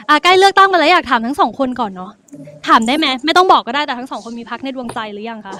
ใกล้เลือกตั้งมาแล้วอยากถามทั้งสองคนก่อนเนาะถามได้ไหมไม่ต้องบอกก็ได้แต่ทั้งสองคนมีพรรคในดวงใจหรือยังคะ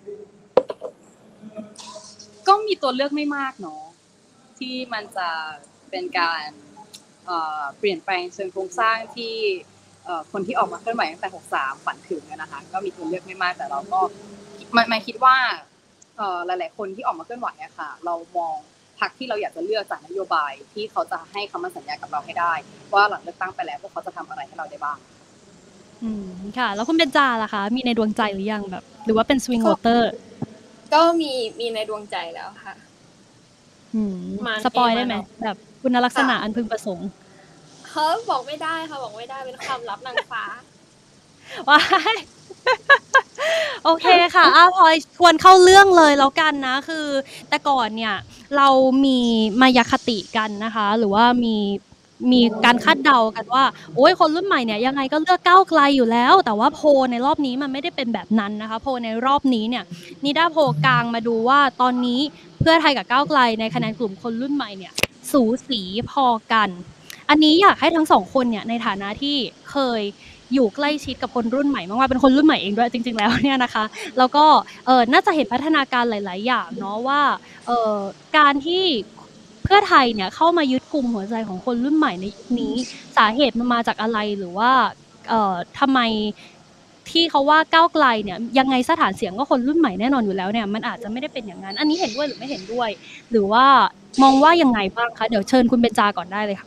ก็มีตัวเลือกไม่มากเนาะที่มันจะเป็นการเปลี่ยนแปลงเชิงโครงสร้างที่คนที่ออกมาเคลื่อนไหวตั้งแต่63ฝันถึงนะคะก็มีตัวเลือกไม่มากแต่เราก็ไม่คิดว่าหลายๆคนที่ออกมาเคลื่อนไหวอะค่ะเรามองพรรคที่เราอยากจะเลือกจากนโยบายที่เขาจะให้คำมั่นสัญญากับเราให้ได้ว่าหลังเลือกตั้งไปแล้วพวกเขาจะทำอะไรให้เราได้บ้างค่ะแล้วคุณเบญจาล่ะคะมีในดวงใจหรือยังแบบหรือว่าเป็นสวิงโหวตเตอร์ก็มีในดวงใจแล้วค่ะสปอยได้ไหมแบบคุณลักษณะอันพึงประสงค์เขาบอกไม่ได้ค่ะบอกไม่ได้เป็นความลับนางฟ้าว้ายโอเคค่ะพลอยชวนเข้าเรื่องเลยแล้วกันนะคือแต่ก่อนเนี่ยเรามีมายาคติกันนะคะหรือว่ามีการคาดเดากันว่าโอ้ยคนรุ่นใหม่เนี่ยยังไงก็เลือกก้าวไกลอยู่แล้วแต่ว่าโพในรอบนี้มันไม่ได้เป็นแบบนั้นนะคะโพในรอบนี้เนี่ยนิด้าโพกลางมาดูว่าตอนนี้เพื่อไทยกับก้าวไกลในคะแนนกลุ่มคนรุ่นใหม่เนี่ยสูสีพอกันอันนี้อยากให้ทั้งสองคนเนี่ยในฐานะที่เคยอยู่ใกล้ชิดกับคนรุ่นใหม่มากๆเป็นคนรุ่นใหม่เองด้วยจริงๆแล้วเนี่ยนะคะแล้วก็น่าจะเห็นพัฒนาการหลายๆอย่างเนาะว่าการที่เพื่อไทยเนี่ยเข้ามายึดกุมหัวใจของคนรุ่นใหม่ในยุคนี้สาเหตุมันมาจากอะไรหรือว่าทำไมที่เขาว่าก้าวไกลเนี่ยยังไงสถานเสียงก็คนรุ่นใหม่แน่นอนอยู่แล้วเนี่ยมันอาจจะไม่ได้เป็นอย่างนั้นอันนี้เห็นด้วยหรือไม่เห็นด้วยหรือว่ามองว่ายังไงบ้างคะเดี๋ยวเชิญคุณเบญจาก่อนได้เลยค่ะ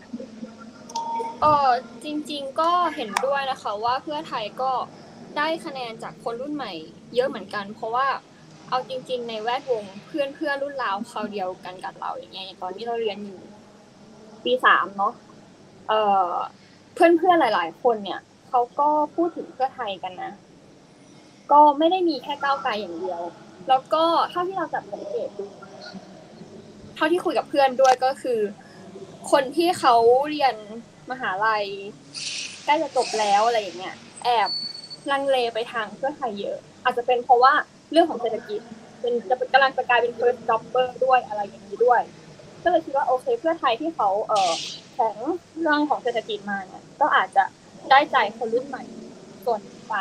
จริงๆก็เห็นด้วยนะคะว่าเพื่อไทยก็ได้คะแนนจากคนรุ่นใหม่เยอะเหมือนกันเพราะว่าเอาจริงๆในแวดวงเพื่อนรุ่นราวคราวเดียวกันกับเราอย่างเงี้ยตอนที่เราเรียนอยู่ปี3เนาะเพื่อนๆหลายๆคนเนี่ยเขาก็พูดถึงเพื่อไทยกันนะก็ไม่ได้มีแค่ก้าวไกลอย่างเดียวแล้วก็เท่าที่เราจับสังเกตดูเท่าที่คุยกับเพื่อนด้วยก็คือคนที่เขาเรียนมหาลัยใกล้จะจบแล้วอะไรอย่างเงี้ยแอบลังเลไปทางเพื่อไทยเยอะอาจจะเป็นเพราะว่าเรื่องของเศรษฐกิจกำลังจะกลายเป็น first jobber ด้วยอะไรอย่างนี้ด้วยก็เลยคิดว่าโอเคเพื่อไทยที่เขาแข็งเรื่องของเศรษฐกิจมาเนี่ยก็อาจจะได้ใจคนรุ่นใหม่ส่วนไป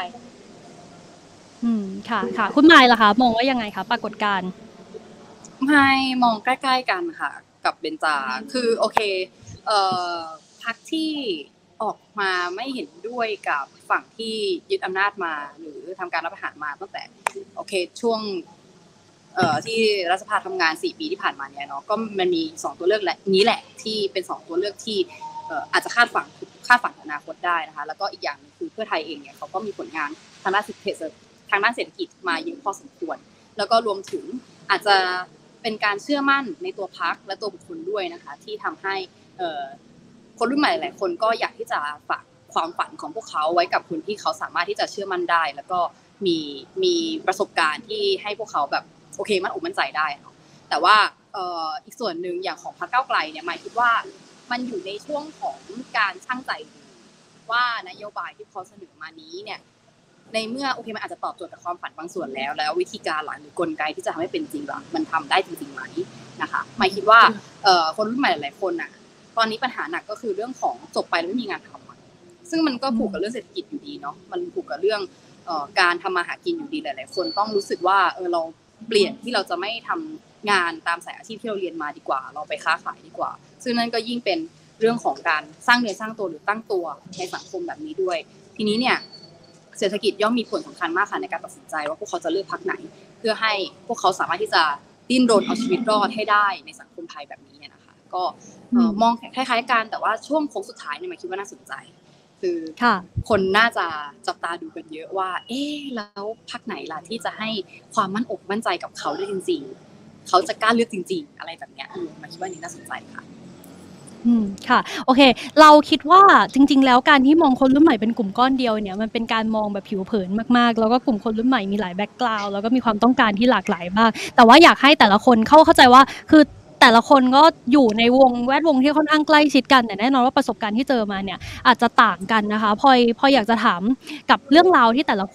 ค่ะคุณไมล์ล่ะคะมองว่ายังไงคะปรากฏการณ์ไม่มองใกล้ๆกันค่ะกับเบญจาคือโอเคพรรคที่ออกมาไม่เห็นด้วยกับฝั่งที่ยึดอำนาจมาหรือทำการรัฐประหารมาตั้งแต่โอเคช่วงที่รัฐสภาทำงาน4ปีที่ผ่านมาเนี่ยเนาะก็มันมี2ตัวเลือกนี้แหละที่เป็น2ตัวเลือกที่อาจจะคาดฝังอนาคตได้นะคะแล้วก็อีกอย่างนึงคือเพื่อไทยเองเนี่ยเขาก็มีผลงานทางด้านเศรษฐกิจมาเยอะพอสมควรแล้วก็รวมถึงอาจจะเป็นการเชื่อมั่นในตัวพรรคและตัวบุคคลด้วยนะคะที่ทำให้คนรุ่นใหม่หลายคนก็อยากที่จะฝากความฝันของพวกเขาไว้กับคนที่เขาสามารถที่จะเชื่อมั่นได้แล้วก็มีประสบการณ์ที่ให้พวกเขาแบบโอเคมั่นอกมั่นใจได้เนาะแต่ว่าอีกส่วนหนึ่งอย่างของพรรคก้าวไกลเนี่ยหมายคิดว่ามันอยู่ในช่วงของการชั่งใจว่านโยบายที่เขาเสนอมานี้เนี่ยในเมื่อโอเคมันอาจจะตอบโจทย์กับความฝันบางส่วนแล้ววิธีการหลังหรือกลไกที่จะทำให้เป็นจริงหรอมันทำได้จริงๆไหมนะคะหมายคิดว่าคนรุ่นใหม่หลายคนน่ะตอนนี้ปัญหาหนักก็คือเรื่องของจบไปแล้วไม่มีงานทำซึ่งมันก็ผูกกับเรื่องเศรษฐกิจอยู่ดีเนาะมันผูกกับเรื่องการทำมาหากินอยู่ดีหลายๆคนต้องรู้สึกว่าเราเปลี่ยนที่เราจะไม่ทำงานตามสายอาชีพที่เราเรียนมาดีกว่าเราไปค้าขายดีกว่าซึ่งนั่นก็ยิ่งเป็นเรื่องของการสร้างเนื้อสร้างตัวหรือตั้งตัวในสังคมแบบนี้ด้วยทีนี้เนี่ยเศรษฐกิจย่อมมีผลสำคัญมากค่ะในการตัดสินใจว่าพวกเขาจะเลือกพรรคไหนเพื่อให้พวกเขาสามารถที่จะดิ้นรนเอาชีวิตรอดให้ได้ในสังคมไทยแบบนี้นะคะก็มองคล้ายๆกันแต่ว่าช่วงโค้งสุดท้ายเนี่ยหมายคิดว่าน่าสนใจคือคนน่าจะจับตาดูกันเยอะว่าแล้วพรรคไหนล่ะที่จะให้ความมั่นอกมั่นใจกับเขาได้จริงๆเขาจะกล้าเลือกจริงๆอะไรแบบเนี้ยมันคิดว่านี่น่าสนใจค่ะค่ะโอเคเราคิดว่าจริงๆแล้วการที่มองคนรุ่นใหม่เป็นกลุ่มก้อนเดียวเนี่ยมันเป็นการมองแบบผิวเผินมากๆแล้วก็กลุ่มคนรุ่นใหม่มีหลายแบ็คกราวด์แล้วก็มีความต้องการที่หลากหลายมากแต่ว่าอยากให้แต่ละคนเข้าใจว่าคือแต่ละคนก็อยู่ในแวดวงที่ค่อนข้างใกล้ชิดกันแต่แน่นอนว่าประสบการณ์ที่เจอมาเนี่ยอาจจะต่างกันนะคะพอยอยากจะถามกับเรื่องราวที่แต่ละคน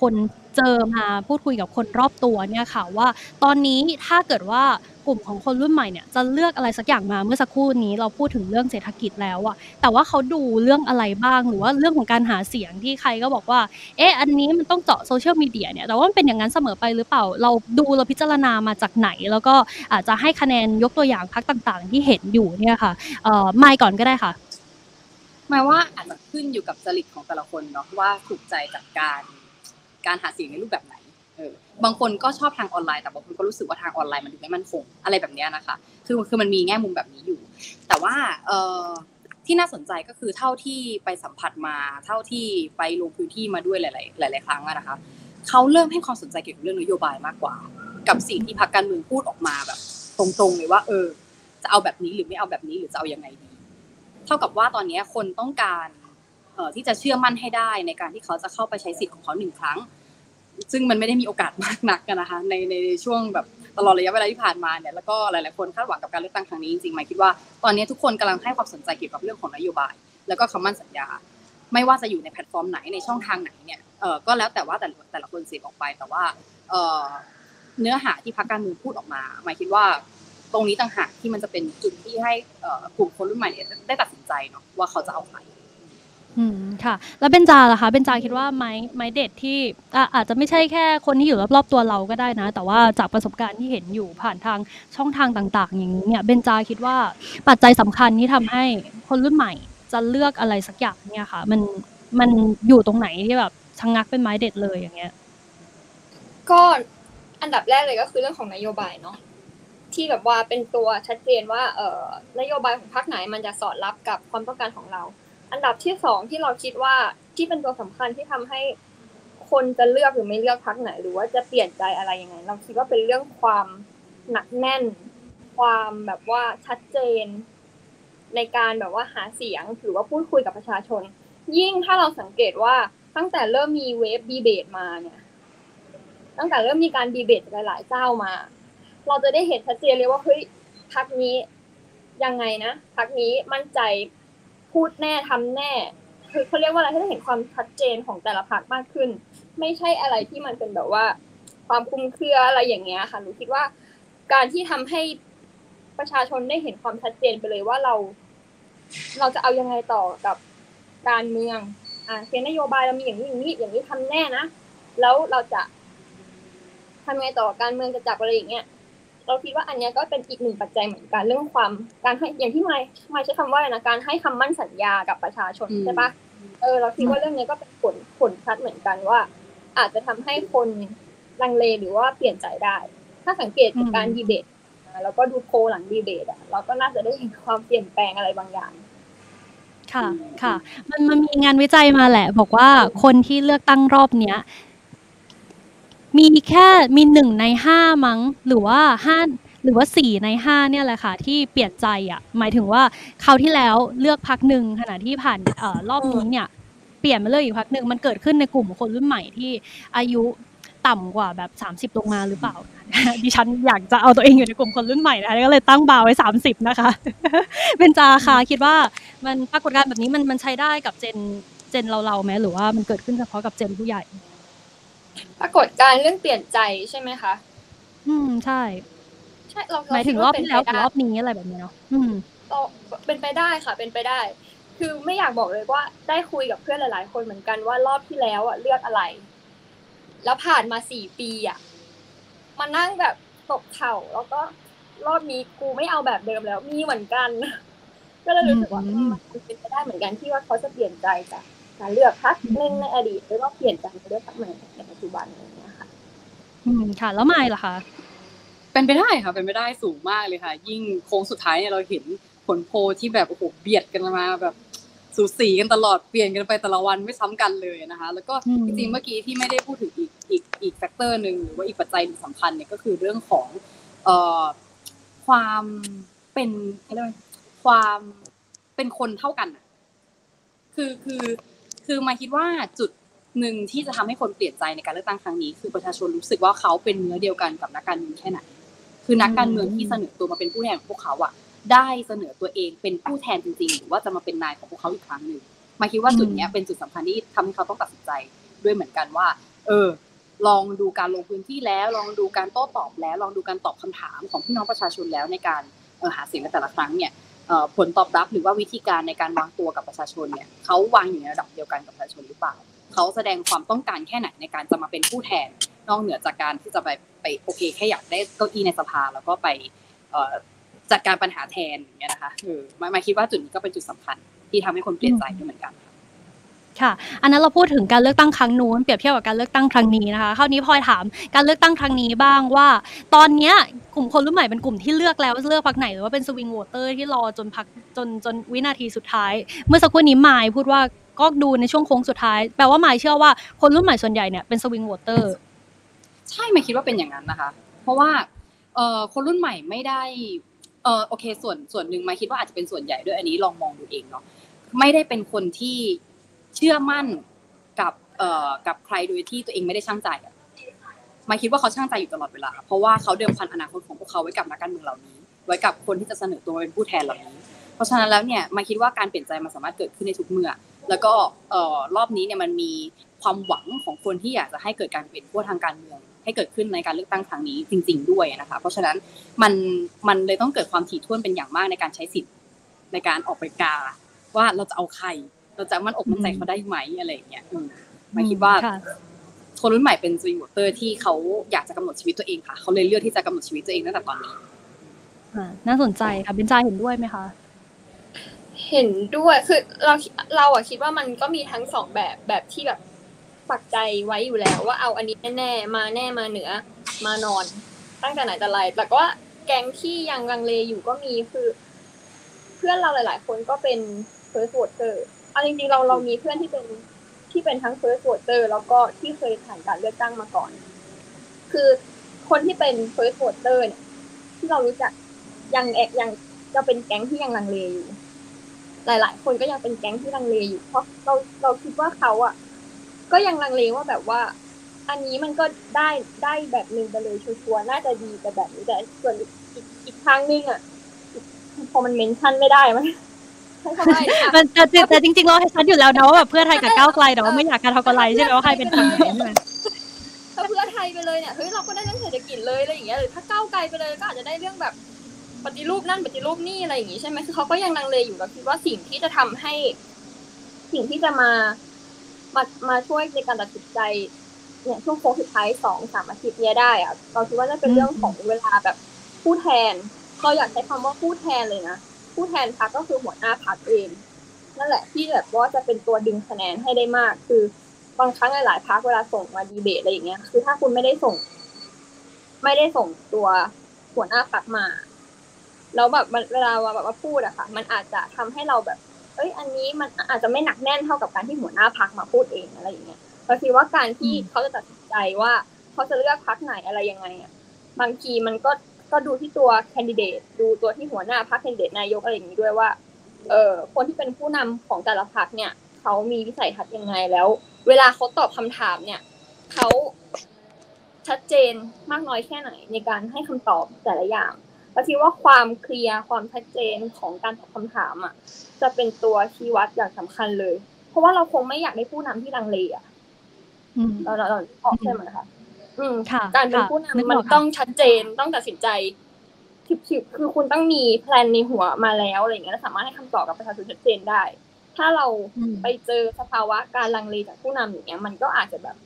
เจอมาพูดคุยกับคนรอบตัวเนี่ยค่ะว่าตอนนี้ถ้าเกิดว่ากลุ่มของคนรุ่นใหม่เนี่ยจะเลือกอะไรสักอย่างมาเมื่อสักครู่นี้เราพูดถึงเรื่องเศรษฐกิจแล้วอะแต่ว่าเขาดูเรื่องอะไรบ้างหรือว่าเรื่องของการหาเสียงที่ใครก็บอกว่าอันนี้มันต้องเจาะ Social Media เนี่ยแต่ว่ามันเป็นอย่างนั้นเสมอไปหรือเปล่าเราพิจารณามาจากไหนแล้วก็อาจจะให้คะแนนยกตัวอย่างพรรคต่างๆที่เห็นอยู่เนี่ยค่ะมายก่อนก็ได้ค่ะหมายว่าอาจจะขึ้นอยู่กับจริตของแต่ละคนเนาะว่าถูกใจจากการหาเสียงในรูปแบบไหนบางคนก็ชอบทางออนไลน์แต่บางคนก็รู้สึกว่าทางออนไลน์มันดูไม่มั่นคงอะไรแบบนี้นะคะคือมันมีแง่มุมแบบนี้อยู่ แต่ว่าที่น่าสนใจก็คือเท่าที่ไปสัมผัสมาเท่าที่ไปลงพื้นที่มาด้วยหลายครั้งนะคะเขาเริ่มให้ความสนใจเกี่ยวกับเรื่องนโยบายมากกว่ากับสิ่งที่พรรคการเมืองพูดออกมาแบบตรงๆเลยว่าจะเอาแบบนี้หรือไม่เอาแบบนี้หรือจะเอายังไงดีเท่ากับว่าตอนนี้คนต้องการที่จะเชื่อมั่นให้ได้ในการที่เขาจะเข้าไปใช้สิทธิ์ของเขา1 ครั้งซึ่งมันไม่ได้มีโอกาสมากนักนะคะในช่วงแบบตลอดระยะเวลาที่ผ่านมาเนี่ยแล้วก็หลายๆคนคาดหวังกับการเลือกตั้งครั้งนี้จริงๆหมายคิดว่าตอนนี้ทุกคนกำลังให้ความสนใจเกี่ยวกับเรื่องของนโยบายแล้วก็คำมั่นสัญญาไม่ว่าจะอยู่ในแพลตฟอร์มไหนในช่องทางไหนเนี่ยก็แล้วแต่ว่าแต่ละคนเสพออกไปแต่ว่าเนื้อหาที่พรรคการเมืองพูดออกมาหมายคิดว่าตรงนี้ต่างหากที่มันจะเป็นจุดที่ให้กลุ่มคนรุ่นใหม่ได้ตัดสินใจเนาะว่าเขาจะเอาใครค่ะแล้วเบญจาล่ะคะเบญจาคิดว่าไม้เด็ดที่อาจจะไม่ใช่แค่คนที่อยู่รอบๆตัวเราก็ได้นะแต่ว่าจากประสบการณ์ที่เห็นอยู่ผ่านทางช่องทางต่างๆอย่างนี้เนี่ยเบญจาคิดว่าปัจจัยสำคัญที่ทำให้คนรุ่นใหม่จะเลือกอะไรสักอย่างเนี่ยค่ะมันอยู่ตรงไหนที่แบบชะงักเป็นไม้เด็ดเลยอย่างเงี้ยก็อันดับแรกเลยก็คือเรื่องของนโยบายเนาะที่แบบว่าเป็นตัวชัดเจนว่านโยบายของพรรคไหนมันจะสอดรับกับความต้องการของเราอันดับที่2ที่เราคิดว่าที่เป็นตัวสำคัญที่ทำให้คนจะเลือกหรือไม่เลือกพรรคไหนหรือว่าจะเปลี่ยนใจอะไรยังไงเราคิดว่าเป็นเรื่องความหนักแน่นความแบบว่าชัดเจนในการแบบว่าหาเสียงหรือว่าพูดคุยกับประชาชนยิ่งถ้าเราสังเกตว่าตั้งแต่เริ่มมีเวฟดีเบตมาเนี่ยตั้งแต่เริ่มมีการดีเบตหลายๆเจ้ามาเราจะได้เห็นชัดเจนเลยว่าเฮ้ยพรรคนี้ยังไงนะพรรคนี้มั่นใจพูดแน่ทำแน่คือเขาเรียกว่าอะไรให้ได้เห็นความชัดเจนของแต่ละพรรคมากขึ้นไม่ใช่อะไรที่มันเป็นแบบว่าความคลุมเครืออะไรอย่างเงี้ยค่ะหนูคิดว่าการที่ทำให้ประชาชนได้เห็นความชัดเจนไปเลยว่าเราจะเอายังไงต่อกับการเมืองเขียนนโยบายเรามีอย่างนี้ทำแน่นะแล้วเราจะทำไงต่อการเมืองจะจับอะไรอย่างเงี้ยเราคิดว่าอันนี้ก็เป็นอีกหนึ่งปัจจัยเหมือนกันเรื่องความการให้อย่างที่ไม่ใช้คำว่าอะไรนะการให้คำมั่นสัญญากับประชาชนใช่ปะเราคิดว่าเรื่องนี้ก็เป็นผลชัดเหมือนกันว่าอาจจะทำให้คนลังเลหรือว่าเปลี่ยนใจได้ถ้าสังเกตจากการดีเบตแล้วก็ดูโพลหลังดีเบตเราก็น่าจะได้เห็นความเปลี่ยนแปลงอะไรบางอย่างค่ะมันมีงานวิจัยมาแหละบอกว่าคนที่เลือกตั้งรอบเนี้ยมี1 ใน 5มั้งหรือว่า4 ใน 5เนี่ยแหละค่ะที่เปลี่ยนใจหมายถึงว่าคราวที่แล้วเลือกพรรคนึงขณะที่ผ่านรอบนี้เนี่ยเปลี่ยนมาเลือกอีกพรรคนึงมันเกิดขึ้นในกลุ่มคนรุ่นใหม่ที่อายุต่ำกว่าแบบ30ลงมาหรือเปล่าดิฉันอยากจะเอาตัวเองอยู่ในกลุ่มคนรุ่นใหม่นะคะก็เลยตั้งบาร์ไว้30นะคะเบญจาค่ะคิดว่ามันปรากฏการณ์แบบนี้มันใช้ได้กับเจนเราไหมหรือว่ามันเกิดขึ้นเฉพาะกับเจนผู้ใหญ่ปรากฏการณ์เรื่องเปลี่ยนใจใช่ไหมคะใช่หมายถึงรอบที่แล้วกับรอบนี้อะไรแบบนี้เนาะเป็นไปได้ค่ะเป็นไปได้คือไม่อยากบอกเลยว่าได้คุยกับเพื่อนหลายๆคนเหมือนกันว่ารอบที่แล้วเลือกอะไรแล้วผ่านมา4 ปีมานั่งแบบตบเข่าแล้วก็รอบนี้กูไม่เอาแบบเดิมแล้วมีเหมือนกันก็เลยรู้สึกว่ามันเป็นไปได้เหมือนกันที่ว่าเขาจะเปลี่ยนใจจากการเลือกพรรคนึงในอดีตหรือว่าเปลี่ยนใจไปเลือกพรรคใหม่ในปัจจุบันอะไรอย่างเงี้ยค่ะค่ะแล้วไม่ล่ะคะเป็นไปได้ค่ะเป็นไปได้สูงมากเลยค่ะยิ่งโค้งสุดท้ายเนี่ยเราเห็นผลโพลที่แบบโอ้โหเบียดกันมาแบบสูสีกันตลอดเปลี่ยนกันไปแต่ละวันไม่ซ้ำกันเลยนะคะแล้วก็จริงๆเมื่อกี้ที่ไม่ได้พูดถึงอีกแฟกเตอร์นึงหรือว่าอีกปัจจัยสำคัญเนี่ยก็คือเรื่องของความเป็นความเป็นคนเท่ากันคือมาคิดว่าจุดหนึ่งที่จะทำให้คนเปลี่ยนใจในการเลือกตั้งครั้งนี้คือประชาชนรู้สึกว่าเขาเป็นเนื้อเดียวกันกับนักการเมืองแค่ไหนคือนักการเมืองที่เสนอตัวมาเป็นผู้แทนของพวกเขาได้เสนอตัวเองเป็นผู้แทนจริงๆหรือว่าจะมาเป็นนายของพวกเขาอีกครั้งนึงมาคิดว่าจุดนี้เป็นจุดสำคัญที่ทำให้เขาต้องตัดสินใจด้วยเหมือนกันว่าลองดูการลงพื้นที่แล้วลองดูการโต้ตอบแล้วลองดูการตอบคำถามของพี่น้องประชาชนแล้วในการหาเสียงในแต่ละครั้งเนี่ยผลตอบรับหรือว่าวิธีการในการวางตัวกับประชาชนเนี่ยเขาวางอยู่ในระดับเดียวกันกับประชาชนหรือเปล่าเขาแสดงความต้องการแค่ไหนในการจะมาเป็นผู้แทนนอกเหนือจากการที่จะไปโอเคแค่อยากได้เก้าอี้ในสภาแล้วก็ไปจัดการปัญหาแทนอย่างเงี้ยนะคะมาคิดว่าจุดนี้ก็เป็นจุดสำคัญที่ทำให้คนเปลี่ยนใจด้วยเหมือนกันค่ะอันนั้นเราพูดถึงการเลือกตั้งครั้งนู้นเปรียบเทียบกับการเลือกตั้งครั้งนี้นะคะคราวนี้พลอยถามการเลือกตั้งครั้งนี้บ้างว่าตอนเนี้ยกลุ่มคนรุ่นใหม่เป็นกลุ่มที่เลือกแล้วว่าจะเลือกพรรคไหนหรือว่าเป็นสวิงโหวตเตอร์ที่รอจนพรรคจนวินาทีสุดท้ายเมื่อสักครู่นี้มายพูดว่าก็ดูในช่วงโค้งสุดท้ายแปลว่ามายเชื่อว่าคนรุ่นใหม่ส่วนใหญ่เนี่ยเป็นสวิงโหวตเตอร์ใช่ไม่คิดว่าเป็นอย่างนั้นนะคะเพราะว่าคนรุ่นใหม่ไม่ได้โอเคส่วนหนึ่งมาคิดว่าอาจจะเป็นส่วนใหญ่ด้วยอันนี้ลองมองดูเองเนาะไม่ได้เป็นคนที่เชื่อมั่นกับใครโดยที่ตัวเองไม่ได้ชั่งใจมาคิดว่าเขาชั่งใจอยู่ตลอดเวลาเพราะว่าเขาเดิมพันอนาคตของพวกเขาไว้กับนักการเมืองเหล่านี้ไว้กับคนที่จะเสนอตัวเป็นผู้แทนเหล่านี้เพราะฉะนั้นแล้วเนี่ยมาคิดว่าการเปลี่ยนใจมันสามารถเกิดขึ้นในทุกเมื่อแล้วก็รอบนี้เนี่ยมันมีความหวังของคนที่อยากจะให้เกิดการเปลี่ยนขั้วทางการเมืองให้เกิดขึ้นในการเลือกตั้งครั้งนี้จริงๆด้วยนะคะเพราะฉะนั้นมันเลยต้องเกิดความถี่ถ้วนเป็นอย่างมากในการใช้สิทธิ์ในการออกไปกาว่าเราจะเอาใครเราจะมั่นอกมั่นใจเขาได้ไหมอะไรอย่างเงี้ยมาคิดว่าคนรุ่นใหม่เป็นสวิงโหวตเตอร์ที่เขาอยากจะกำหนดชีวิตตัวเองค่ะเขาเลยเลือกที่จะกำหนดชีวิตตัวเองตั้งแต่ตอนนี้น่าสนใจค่ะเบญจาเห็นด้วยไหมคะเห็นด้วยคือเราคิดว่ามันก็มีทั้งสองแบบที่แบบปักใจไว้อยู่แล้วว่าเอาอันนี้แน่ๆมาแน่มาเหนือมานอนตั้งแต่ไหนแต่ไรแต่ก็แก๊งที่ยังลังเลอยู่ก็มีคือเพื่อนเราหลายๆคนก็เป็น first voter เอาจริงๆเรามีเพื่อนที่เป็นทั้ง first voter แล้วก็ที่เคยผ่านการเลือกตั้งมาก่อนคือคนที่เป็น first voter เนี่ยที่เรารู้จักยังจะเป็นแก๊งที่ยังลังเลอยู่หลายๆคนก็ยังเป็นแก๊งที่ลังเลอยู่เพราะเราคิดว่าเขาอ่ะก็ยังลังเลว่าแบบว่าอันนี้มันก็ได้แบบนึงไปเลยชัวร์ๆน่าจะดีแต่แบบนี้แต่ส่วนอีกทางนึงอ่ะพอมันเมนชั่นไม่ได้มั้ยมันแต่จริงๆเราให้ชัดอยู่แล้วนะว่าแบบเพื่อไทยกับก้าวไกลแต่ว่าไม่อยากการทำอะไรใช่ไหมว่าใครเป็นฝั่งไหนใช่ไหมถ้าเพื่อไทยไปเลยเนี่ยเฮ้ยเราก็ได้เรื่องเศรษฐกิจเลยอะไรอย่างเงี้ยหรือถ้าก้าวไกลไปเลยก็อาจจะได้เรื่องแบบปฏิรูปนั่นปฏิรูปนี่อะไรอย่างงี้ใช่ไหมคือเขาก็ยังลังเลอยู่แล้วคิดว่าสิ่งที่จะทำให้สิ่งที่จะมาช่วยในการตัดสินใจเนี่ยช่วงโค้งสุดท้าย 2-3 อาทิตย์เนี้ยได้อะเราคิดว่าน่าเป็นเรื่องของเวลาแบบผู้แทนเราอยากใช้คำว่าผู้แทนเลยนะผู้แทนพรรคก็คือหัวหน้าพรรคเองนั่นแหละที่แบบว่าจะเป็นตัวดึงคะแนนให้ได้มากคือบางครั้งหลายๆพรรคเวลาส่งมาดีเบตอะไรอย่างเงี้ยคือถ้าคุณไม่ได้ส่งตัวหัวหน้าพรรคมาแล้วแบบเวลาแบบว่าพูดอะค่ะมันอาจจะทำให้เราแบบอันนี้มันอาจจะไม่หนักแน่นเท่ากับการที่หัวหน้าพรรคมาพูดเองอะไรอย่างเงี้ยเราคิดว่าการที่เขาจะตัดสินใจว่าเขาจะเลือกพรรคไหนอะไรยังไงอะบางทีมันก็ดูที่ตัวแคนดิเดตดูตัวที่หัวหน้าพรรคแคนดิเดตนายกอะไรอย่างนี้ด้วยว่าคนที่เป็นผู้นำของแต่ละพรรคเนี่ยเขามีวิสัยทัศน์ยังไงแล้วเวลาเขาตอบคำถามเนี่ยเขาชัดเจนมากน้อยแค่ไหนในการให้คำตอบแต่ละอย่างเราคิดว่าความเคลียร์ความชัดเจนของการตอบคำถามอ่ะจะเป็นตัวชี้วัดอย่างสำคัญเลยเพราะว่าเราคงไม่อยากได้ผู้นำที่ลังเลอ่ะเราออกใช่ไหมคะการเป็นผู้นำมันต้องชัดเจนต้องตัดสินใจคือคุณต้องมีแพลนในหัวมาแล้วอะไรอย่างเงี้ยแล้วสามารถให้คำตอบกับประชาชนชัดเจนได้ถ้าเราไปเจอสภาวะการลังเลจากผู้นำอย่างเงี้ยมันก็อาจจะแบบ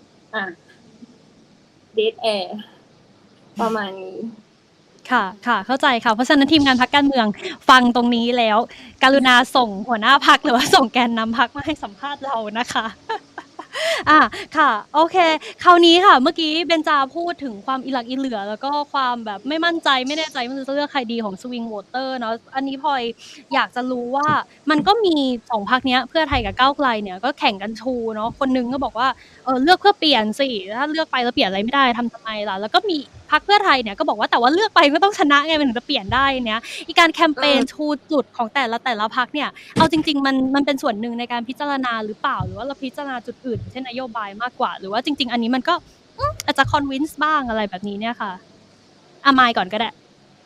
เดดแอร์ประมาณนี้ค่ะเข้าใจค่ะเพราะฉะนั้นทีมงานพรรคการเมืองฟังตรงนี้แล้วกรุณาส่งหัวหน้าพรรคหรือว่าส่งแกนนำพรรคมาให้สัมภาษณ์เรานะคะค่ะโอเคคราวนี้ค่ะเมื่อกี้เบญจาพูดถึงความอีหลักอีเหลือแล้วก็ความแบบไม่มั่นใจไม่แน่ใจว่าจะเลือกใครดีของสวิงโหวตเตอร์เนาะอันนี้พลอยอยากจะรู้ว่ามันก็มี2พรรคเนี้ยเพื่อไทยกับก้าวไกลเนี่ยก็แข่งกันชูเนาะคนนึงก็บอกว่าเลือกเพื่อเปลี่ยนสิถ้าเลือกไปแล้วเปลี่ยนอะไรไม่ได้ทำไมล่ะแล้วก็มีพรรคเพื่อไทยเนี่ยก็บอกว่าแต่ว่าเลือกไปก็ต้องชนะไงมันถึงจะเปลี่ยนได้เนี่ยอีการแคมเปญชูจุดของแต่ละพรรคเนี่ยเอาจริงๆมันเป็นส่วนหนึ่งในการพิจารณาหรือเปล่าหรือว่าเราพิจารณาจุดอื่นเช่นนโยบายมากกว่าหรือว่าจริงๆอันนี้มันก็อาจจะคอนวินส์บ้างอะไรแบบนี้เนี่ยค่ะมายก่อนก็ได้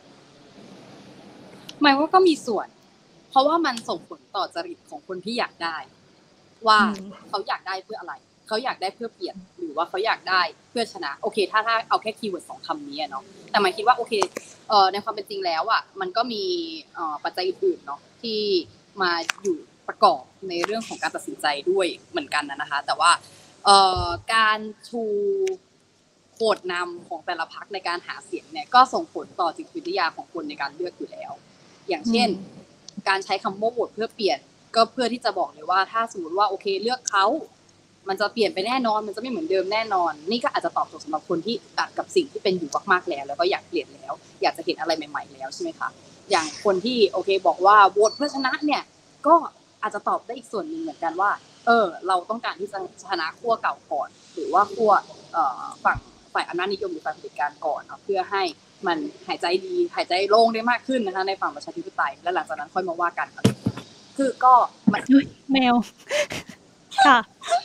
หมายว่าก็มีส่วนเพราะว่ามันส่งผลต่อจริตของคนที่อยากได้ว่าเขาอยากได้เพื่ออะไรเขาอยากได้เพื่อเปลี่ยนหรือว่าเขาอยากได้เพื่อชนะโอเคถ้าเอาแค่คีย์เวิร์ด2คำนี้เนาะแต่หมายคิดว่าโอเคในความเป็นจริงแล้วอ่ะมันก็มีปัจจัยอื่นๆเนาะที่มาอยู่ประกอบในเรื่องของการตัดสินใจด้วยเหมือนกันนะคะแต่ว่าการชูโหวตนำของแต่ละพรรคในการหาเสียงเนี่ยก็ส่งผลต่อจิตวิทยาของคนในการเลือกอยู่แล้วอย่างเช่นการใช้คำว่าโหวตเพื่อเปลี่ยนก็เพื่อที่จะบอกเลยว่าถ้าสมมติว่าโอเคเลือกเขามันจะเปลี่ยนไปแน่นอนมันจะไม่เหมือนเดิมแน่นอนนี่ก็อาจจะตอบโจทย์สำหรับคนที่ตัดกับสิ่งที่เป็นอยู่มากๆแล้วก็อยากเปลี่ยนแล้วอยากจะเห็นอะไรใหม่ๆแล้วใช่ไหมคะอย่างคนที่โอเคบอกว่าโหวตเพื่อชนะเนี่ยก็อาจจะตอบได้อีกส่วนหนึ่งเหมือนกันว่าเราต้องการที่จะชนะขั้วเก่าก่อนหรือว่าขั้วฝั่งฝ่ายอำนาจนิยมหรือฝ่ายเผด็จการก่อนเนาะเพื่อให้มันหายใจดีหายใจโล่งได้มากขึ้นนะคะในฝั่งประชาธิปไตยแล้วหลังจากนั้นค่อยมาว่ากันคือก็แมวค่ะ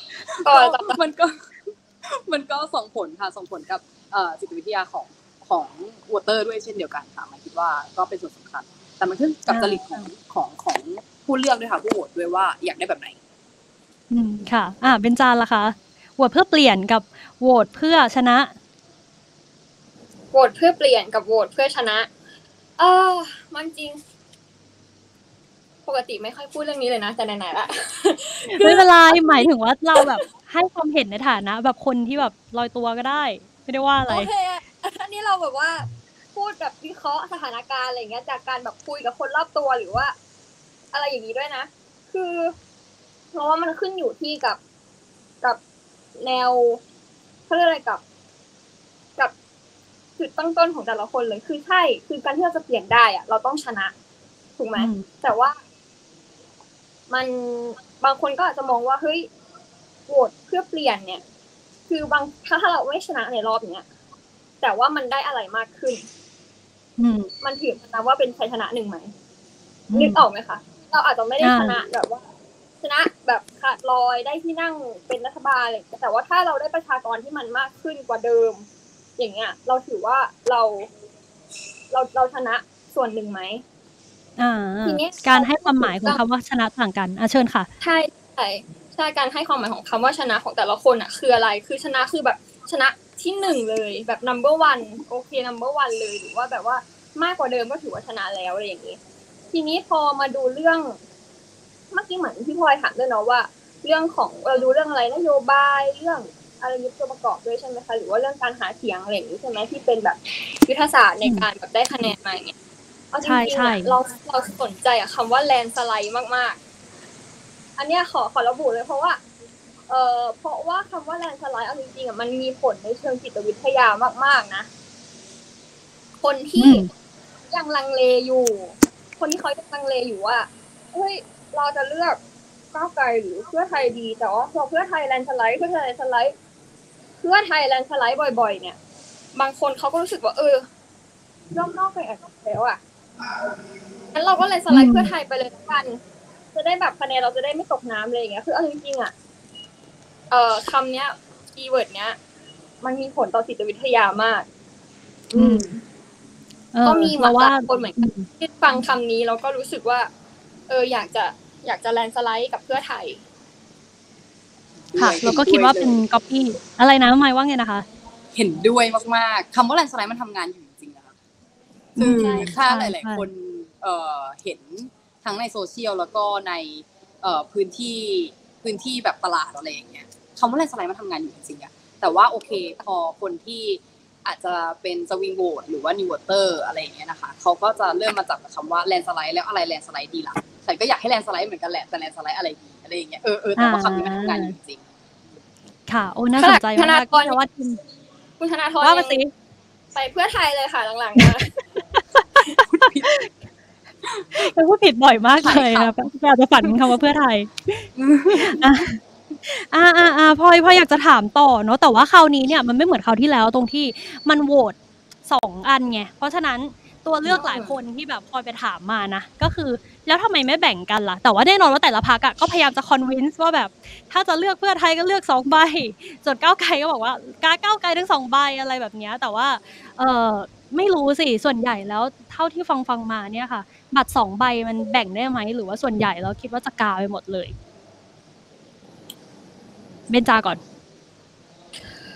มันก็ส่งผลค่ะส่งผลกับจิตวิทยาของวอเตอร์ด้วยเช่นเดียวกันค่ะหมายคิดว่าก็เป็นส่วนสำคัญแต่มันขึ้นกับจริตของผู้เลือกด้วยค่ะผู้โหวตด้วยว่าอยากได้แบบไหนค่ะเบญจาล่ะคะโหวตเพื่อเปลี่ยนกับโหวตเพื่อชนะโหวตเพื่อเปลี่ยนกับโหวตเพื่อชนะมันจริงปกติไม่ค่อยพูดเรื่องนี้เลยนะแต่ไหนๆละไม่เป็นไรหมายถึงว่าเราแบบให้ความเห็นในฐานะแบบคนที่แบบลอยตัวก็ได้ไม่ได้ว่าอะไรโอเคอันนี้เราแบบว่าพูดแบบวิเคราะห์สถานการณ์อะไรเงี้ยจากการแบบคุยกับคนรอบตัวหรือว่าอะไรอย่างนี้ด้วยนะคือเพราะว่ามันขึ้นอยู่ที่กับแนวเขาเรียกอะไรกับจุดตั้งต้นของแต่ละคนเลยคือใช่คือการที่เราจะเปลี่ยนได้อะเราต้องชนะถูกไหมแต่ว่ามันบางคนก็อาจจะมองว่าเฮ้ยโหวตเพื่อเปลี่ยนเนี่ยคือบางถ้าเราไม่ชนะในรอบเนี้ยแต่ว่ามันได้อะไรมากขึ้นมันถือนะว่าเป็นชัยชนะหนึ่งไหมนึกออกไหมคะเราอาจจะไม่ได้ชนะแบบว่าชนะแบบขาดลอยได้ที่นั่งเป็นรัฐบาลอะไรแต่ว่าถ้าเราได้ประชากรที่มันมากขึ้นกว่าเดิมอย่างเงี้ยเราถือว่าเราชนะส่วนหนึ่งไหมทีนี้การให้ความหมายของคำว่าชนะต่างกันเชิญค่ะใช่การให้ความหมายของคำว่าชนะของแต่ละคนคืออะไรคือชนะคือแบบชนะที่หนึ่งเลยแบบ number one โอเค number one เลยหรือว่าแบบว่ามากกว่าเดิมก็ถือว่าชนะแล้วอะไรอย่างนี้ทีนี้พอมาดูเรื่องเมื่อกี้เหมือนพี่พลอยถามด้วยเนาะว่าเรื่องของเราดูเรื่องอะไรนโยบายเรื่องอะไรยุทธประกอบด้วยใช่ไหมคะหรือว่าเรื่องการหาเสียงอะไรอย่างนี้ใช่ไหมที่เป็นแบบยุทธศาสตร์ในการแบบได้คะแนนมาอย่างเงี้ยเอาจริงๆเราสนใจคำว่าแลนสไลด์มากๆอันเนี้ยขอระบุเลยเพราะว่าคำว่าแลนสไลด์เอาจริงๆมันมีผลในเชิงจิตวิทยามากๆนะคนที่ยังลังเลอยู่คนที่เขายังลังเลอยู่ว่าเฮ้ยเราจะเลือกก้าวไกลหรือเพื่อไทยดีแต่ว่าพอเพื่อไทยแลนสไลด์บ่อยๆเนี่ยบางคนเขาก็รู้สึกว่ารอบนอกไปแอบแล้วงั้นเราก็เลยสไลด์เพื่อไทยไปเลยกันจะได้แบบคะแนนเราจะได้ไม่ตกน้ำเลยอย่างเงี้ยคือเอาจริงๆคำเนี้ยคีย์เวิร์ดเนี้ยมันมีผลต่อจิตวิทยามากก็มีมาว่าคนเหมือนกันที่ฟังคำนี้เราก็รู้สึกว่าอยากจะแลนสไลด์กับเพื่อไทยค่ะเราก็คิดว่าเป็นก๊อปปี้อะไรนะหมายว่าไงนะคะเห็นด้วยมากๆคำว่าแลนสไลด์มันทำงานอยู่จริงๆนะคะคือถ้าหลายๆคนเห็นทั้งในโซเชียลแล้วก็ในพื้นที่แบบตลาดอะไรอย่างเงี้ยคำว่าแลนสไลด์มันทำงานอยู่จริงๆอะแต่ว่าโอเคพอคนที่อาจจะเป็นสวิงโหวตหรือว่านิวโหวเตอร์อะไรอย่างเงี้ยนะคะเขาก็จะเริ่มมาจับคำว่าแลนสไลด์แล้วอะไรแลนสไลด์ดีล่ะฉันก็อยากให้แลนสไลด์เหมือนกันแหละแต่แลนสไลด์อะไรดีอะไรอย่างเงี้ยแต่ว่าคำนี้มันทำงานอยู่จริงค่ะโอ้น่าสนใจมากเพราะว่าคุณธนาธรว่าไปเพื่อไทยเลยค่ะหลังๆนะพูดผิดบ่อยมากเลยนะแต่จะฝันคำว่าเพื่อไทยพลอยอยากจะถามต่อเนาะแต่ว่าคราวนี้เนี่ยมันไม่เหมือนคราวที่แล้วตรงที่มันโหวต2อันไงเพราะฉะนั้นตัวเลือกหลายคนที่แบบพลอยไปถามมานะก็คือแล้วทำไมไม่แบ่งกันล่ะแต่ว่าแน่นอนว่าแต่ละพรรคก็พยายามจะคอนวินส์ว่าแบบถ้าจะเลือกเพื่อไทยก็เลือก2ใบส่วนก้าวไกลก็บอกว่าก้าวไกลทั้ง2ใบอะไรแบบนี้แต่ว่าไม่รู้สิส่วนใหญ่แล้วเท่าที่ฟังมาเนี่ยค่ะบัตร2ใบมันแบ่งได้ไหมหรือว่าส่วนใหญ่เราคิดว่าจะกาไปหมดเลยเบญจาก่อน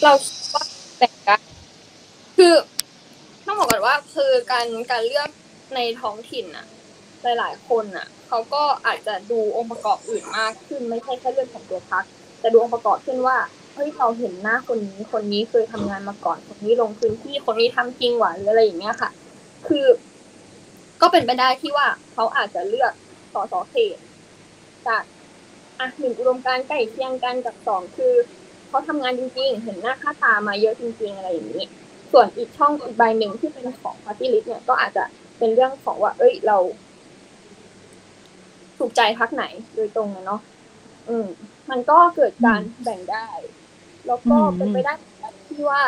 เราคิดว่าแบ่งได้คือต้องบอกก่อนว่าคือการเลือกในท้องถิ่นน่ะหลายๆคนน่ะเขาก็อาจจะดูองค์ประกอบอื่นมากขึ้นไม่ใช่แค่เรื่องของตัวพรรคแต่ดูองค์ประกอบขึ้นว่าเฮ้ยเราเห็นหน้าคนนี้เคยทำงานมาก่อนคนนี้ลงพื้นที่คนนี้ทำจริงหว่าหรืออะไรอย่างเงี้ยค่ะคือก็เป็นไปได้ที่ว่าเขาอาจจะเลือกสสเขตจากหนึ่งอุดมการณ์ใกล้เคียงกันกับสองคือเขาทำงานจริงๆเห็นหน้าค่าตามาเยอะจริงๆอะไรอย่างนี้ส่วนอีกช่องอีกใบหนึ่งที่เป็นของ Party List เนี่ยก็อาจจะเป็นเรื่องของว่าเราถูกใจพรรคไหนโดยตรงเนาะมันก็เกิดการแบ่งได้แล้วก็เป็นไปได้ที่ว่า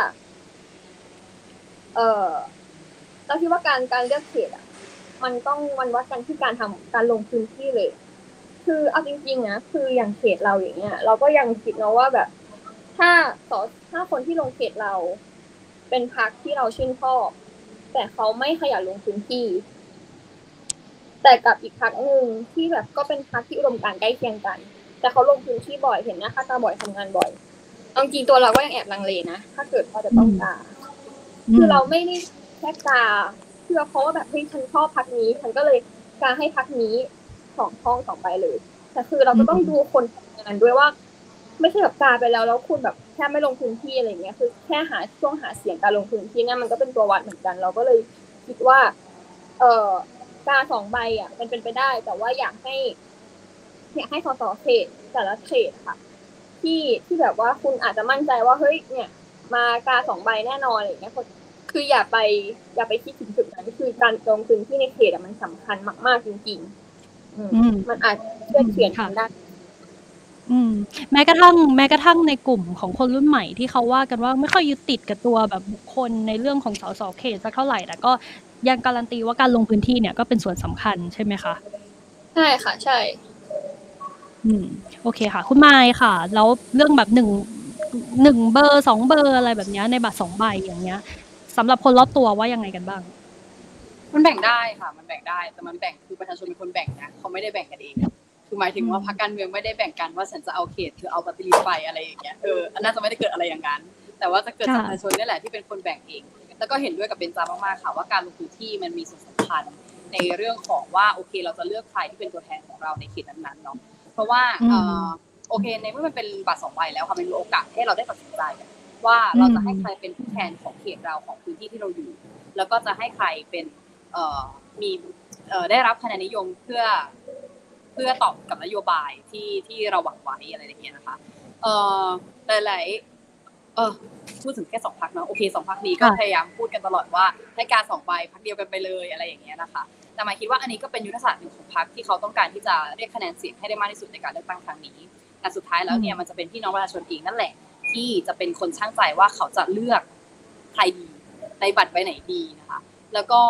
เราคิดว่าการเลือกเขตมันวัดกันที่การลงพื้นที่เลยคือเอาจริงๆนะคืออย่างเขตเราอย่างเงี้ยเราก็ยังคิดเนาะว่าแบบถ้าคนที่ลงเขตเราเป็นพรรคที่เราชื่นชอบแต่เขาไม่ขยันลงพื้นที่แต่กับอีกพรรคนึงที่แบบก็เป็นพรรคที่อุดมการณ์ใกล้เคียงกันแต่เขาลงพื้นที่บ่อยเห็นหน้าค่าตาบ่อยทำงานบ่อยเอาจริงตัวเราก็ยังแอบลังเลนะถ้าเกิดเราจะต้องการคือเราไม่ได้แค่กาเพื่อเพราะว่าแบบเฮ้ยฉันชอบพรรคนี้ฉันก็เลยกาให้พรรคนี้2 ช่อง2ใบเลยแต่คือเราก็ต้องดูคนทำงานด้วยว่าไม่ใช่แบบกาไปแล้วคุณแบบแค่ไม่ลงพื้นที่อะไรเงี้ยคือแค่ช่วงหาเสียงการลงพื้นที่เนี่ยมันก็เป็นตัววัดเหมือนกันเราก็เลยคิดว่ากา2ใบมันเป็นไปได้แต่ว่าอยากให้สสเขตแต่ละเขตค่ะที่แบบว่าคุณอาจจะมั่นใจว่าเฮ้ยเนี่ยมากา2ใบแน่นอนอะไรอย่างเงี้ยคืออย่าไปคิดถึงจุดนั้นคือการลงพื้นที่ในเขตมันสำคัญมากๆจริงๆมันอาจจะเปลี่ยนกันได้แม้กระทั่งในกลุ่มของคนรุ่นใหม่ที่เขาว่ากันว่าไม่ค่อยยึดติดกับตัวแบบบุคคลในเรื่องของสสเขตสักเท่าไหร่แต่ก็ยังการันตีว่าการลงพื้นที่เนี่ยก็เป็นส่วนสำคัญใช่ไหมคะใช่ค่ะใช่โอเคค่ะคุณไมค์ค่ะแล้วเรื่องแบบ1เบอร์2เบอร์อะไรแบบนี้ในบัตร2ใบอย่างเงี้ยสำหรับคนรอบตัวว่ายังไงกันบ้างมันแบ่งได้ค่ะมันแบ่งได้แต่มันแบ่งคือประชาชนเป็นคนแบ่งนะเขาไม่ได้แบ่งกันเองคือหมายถึงว่าพรรคการเมืองไม่ได้แบ่งกันว่าฉันจะเอาเขตคือเอาปฏิริษีไปอะไรอย่างเงี้ยน่าจะไม่ได้เกิดอะไรอย่างนั้นแต่ว่าจะเกิดจากประชาชนนี่แหละที่เป็นคนแบ่งเองแล้วก็เห็นด้วยกับเบญจามากๆค่ะว่าการลงพื้นที่มันมีส่วนสำคัญในเรื่องของว่าโอเคเราจะเลือกใครที่เป็นตัวแทนของเราในเขตนั้นๆเนาะเพราะว่าโอเคในเมื่อมันเป็นบัตร2ใบแล้วค่ะมันมีโอกาสให้เราได้ตัดสินใจว่าเราจะให้ใครเป็นผู้แทนของเขตเราของพื้นที่ที่เราอยู่แล้วก็จะให้ใครเป็นมีได้รับคะแนนนิยมเพื่อตอบกับนโยบายที่เราหวังไว้อะไรอย่างเงี้ยนะคะหลายพูดถึงแค่2พรรคเนาะโอเค2พรรคนี้ก็พยายามพูดกันตลอดว่าให้การ2ใบพรรคเดียวกันไปเลยอะไรอย่างเงี้ยนะคะแต่หมายคิดว่าอันนี้ก็เป็นยุทธศาสตร์หนึ่งของพรรคที่เขาต้องการที่จะเรียกคะแนนเสียงให้ได้มากที่สุดในการเลือกตั้งครั้งนี้แต่สุดท้ายแล้วเนี่ยมันจะเป็นพี่น้องประชาชนเองนั่นแหละที่จะเป็นคนชั่งใจว่าเขาจะเลือกใครดีในบัตรใบไหนดีนะคะแล้วก็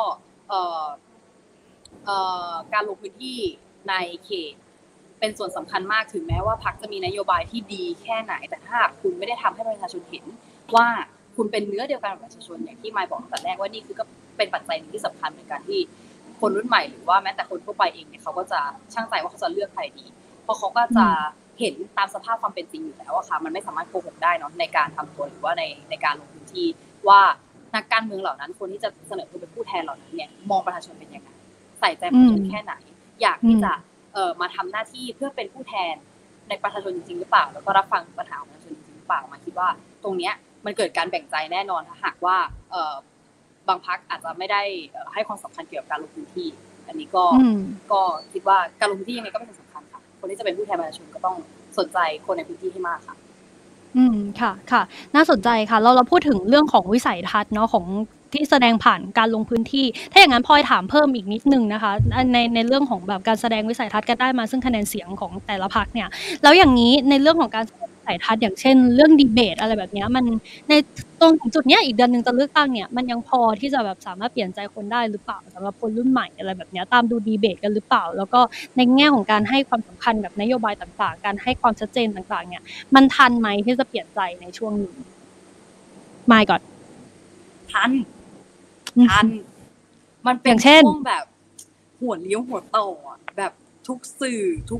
การลงพื้นที่ในเขตเป็นส่วนสำคัญมากถึงแม้ว่าพรรคจะมีนโยบายที่ดีแค่ไหนแต่ถ้าคุณไม่ได้ทำให้ประชาชนเห็นว่าคุณเป็นเนื้อเดียวกันกับประชาชนอย่างที่มายบอกตั้งแต่แรกว่านี่คือก็เป็นปัจจัยหนึ่งที่สำคัญเหมือนกันที่คนรุ่นใหม่หรือว่าแม้แต่คนทั่วไปเองเนี่ยเขาก็จะชั่งใจว่าเขาจะเลือกใครดีเพราะเขาก็จะเห็นตามสภาพความเป็นจริงอยู่แล้วอะค่ะมันไม่สามารถโกหกได้เนาะในการทำตัวหรือว่าในการลงพื้นที่ว่านักการเมืองเหล่านั้นคนที่จะเสนอตัวเป็นผู้แทนเหล่านั้นเนี่ยมองประชาชนเป็นยังไงใส่ใจประชาชนแค่ไหนอยากที่จะมาทำหน้าที่เพื่อเป็นผู้แทนในประชาชนจริงหรือเปล่าแล้วก็รับฟังปัญหาของประชาชนจริงหรือเปล่ามาคิดว่าตรงเนี้ยมันเกิดการแบ่งใจแน่นอนถ้าหากว่าบางพรรคอาจจะไม่ได้ให้ความสำคัญเกี่ยวกับการลงพื้นที่อันนี้ก็คิดว่าการลงพื้นที่ยังไงก็เป็นสิ่งสำคัญค่ะคนที่จะเป็นผู้แทนประชาชนก็ต้องสนใจคนในพื้นที่ให้มากค่ะค่ะน่าสนใจค่ะเราพูดถึงเรื่องของวิสัยทัศน์เนาะของที่แสดงผ่านการลงพื้นที่ถ้าอย่างนั้นพลอยถามเพิ่มอีกนิดนึงนะคะในเรื่องของแบบการแสดงวิสัยทัศน์กันได้มาซึ่งคะแนนเสียงของแต่ละพรรคเนี่ยแล้วอย่างนี้ในเรื่องของการแสดงวิสัยทัศน์อย่างเช่นเรื่องดีเบตอะไรแบบนี้มันในตรงจุดเนี้ยอีกเดือนนึงจะเลือกตั้งเนี่ยมันยังพอที่จะแบบสามารถเปลี่ยนใจคนได้หรือเปล่าสำหรับคนรุ่นใหม่อะไรแบบนี้ตามดูดีเบตกันหรือเปล่าแล้วก็ในแง่ของการให้ความสำคัญกับนโยบายต่างๆการให้ความชัดเจนต่างๆเนี่ยมันทันไหมที่จะเปลี่ยนใจในช่วงนี้มาก่อนทันมันเป็นช่วงแบบหัวเลี้ยวหัวต่อแบบทุกสื่อทุกแพลตฟ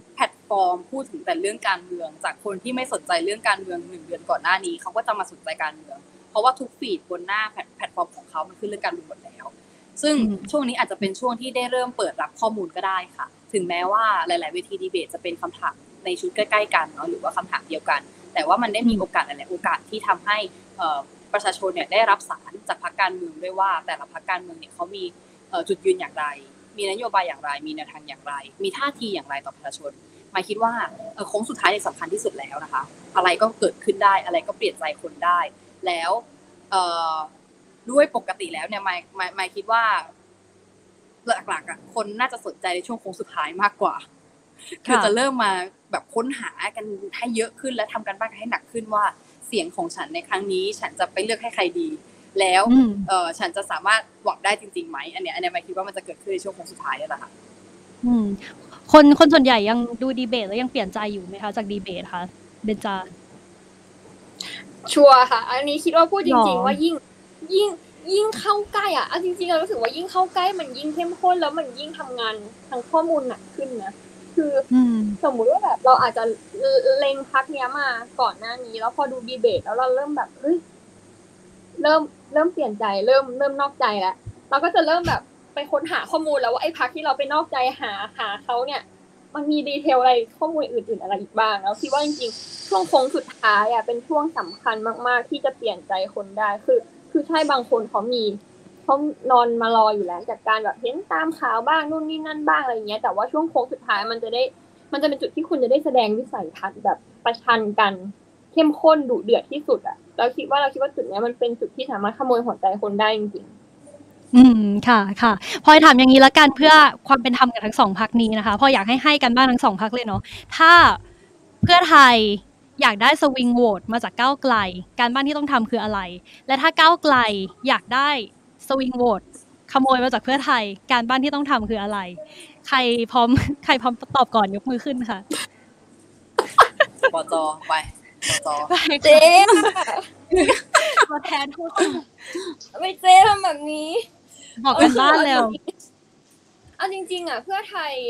ฟอร์มพูดถึงแต่เรื่องการเมืองจากคนที่ไม่สนใจเรื่องการเมือง1 เดือนก่อนหน้านี้เขาก็จะมาสนใจการเมืองเพราะว่าทุกฟีดบนหน้าแพลตฟอร์มของเขามันขึ้นเรื่องการเมืองหมดแล้วซึ่งช่วงนี้อาจจะเป็นช่วงที่ได้เริ่มเปิดรับข้อมูลก็ได้ค่ะถึงแม้ว่าหลายๆเวทีดีเบตจะเป็นคำถามในชุดใกล้ๆกันเนาะหรือว่าคำถามเดียวกันแต่ว่ามันได้มีโอกาสหลายๆโอกาสที่ทำให้ประชาชนเนี่ยได้รับสารจากพรรคการเมืองด้วยว่าแต่ละพรรคการเมืองเนี่ยเขามีจุดยืนอย่างไรมีนโยบายอย่างไรมีแนวทางอย่างไรมีท่าทีอย่างไรต่อประชาชนหมายคิดว่าโค้งสุดท้ายเนี่ยสำคัญที่สุดแล้วนะคะอะไรก็เกิดขึ้นได้อะไรก็เปลี่ยนใจคนได้แล้วด้วยปกติแล้วเนี่ยหมายคิดว่าหลักๆคนน่าจะสนใจในช่วงโค้งสุดท้ายมากกว่าคือจะเริ่มมาแบบค้นหากันให้เยอะขึ้นและทำกันบ้านกันให้หนักขึ้นว่าเสียงของฉันในครั้งนี้ฉันจะไปเลือกให้ใครดีแล้วฉันจะสามารถหวังได้จริงๆไหมอันเนี้ยหมายคิดว่ามันจะเกิดขึ้นในช่วงโค้งสุดท้ายนี่แหละค่ะคนส่วนใหญ่ยังดูดีเบตแล้วยังเปลี่ยนใจอยู่ไหมคะจากดีเบตคะเบญจาชัวร์ค่ะอันนี้คิดว่าพูดจริงๆว่ายิ่งเข้าใกล้อ่ะจริงๆเรารู้สึกว่ายิ่งเข้าใกล้มันยิ่งเข้มข้นแล้วมันยิ่งทำงานทางข้อมูลหนักขึ้นนะคือสมมุติว่าแบบเราอาจจะเล็งพรรคเนี้ยมาก่อนหน้านี้แล้วพอดูดีเบตแล้วเราเริ่มแบบเฮ้ยเริ่มเปลี่ยนใจเริ่มนอกใจแล้วเราก็จะเริ่มแบบไปค้นหาข้อมูลแล้วว่าไอ้พรรคที่เราไปนอกใจหาเขาเนี่ยมันมีดีเทลอะไรข้อมูลอื่นๆอะไรอีกบ้างแล้วคิดว่าจริงๆช่วงโค้งสุดท้ายอ่ะเป็นช่วงสำคัญมากๆที่จะเปลี่ยนใจคนได้คือใช่บางคนเขานอนมารออยู่แล้วจากการแบบเห็นตามข่าวบ้างนู่นนี่นั่นบ้างอะไรอย่างเงี้ยแต่ว่าช่วงโค้งสุดท้ายมันจะเป็นจุดที่คุณจะได้แสดงวิสัยทัศน์แบบประชันกันเข้มข้นดุเดือดที่สุดอ่ะเราคิดว่าจุดนี้มันเป็นจุดที่สามารถขโมยหัวใจคนได้จริงๆค่ะพลอยถามอย่างนี้ละกันเพื่อความเป็นธรรมกับทั้งสองพรรคนี้นะคะพลอยอยากให้กันบ้างทั้งสองพรรคเลยเนาะถ้าเพื่อไทยอยากได้สวิงโหวตมาจากก้าวไกลการบ้านที่ต้องทำคืออะไรและถ้าก้าวไกลอยากได้สวิงโหวตขโมยมาจากเพื่อไทยการบ้านที่ต้องทำคืออะไรใครพร้อมตอบก่อนยกมือขึ้นค่ะปจไปปจเจ๊มาแทนพูดไม่เจ๊ทำแบบนี้บอกกันบ้านแล้วเอาจริงๆอ่ะเพื่อไทย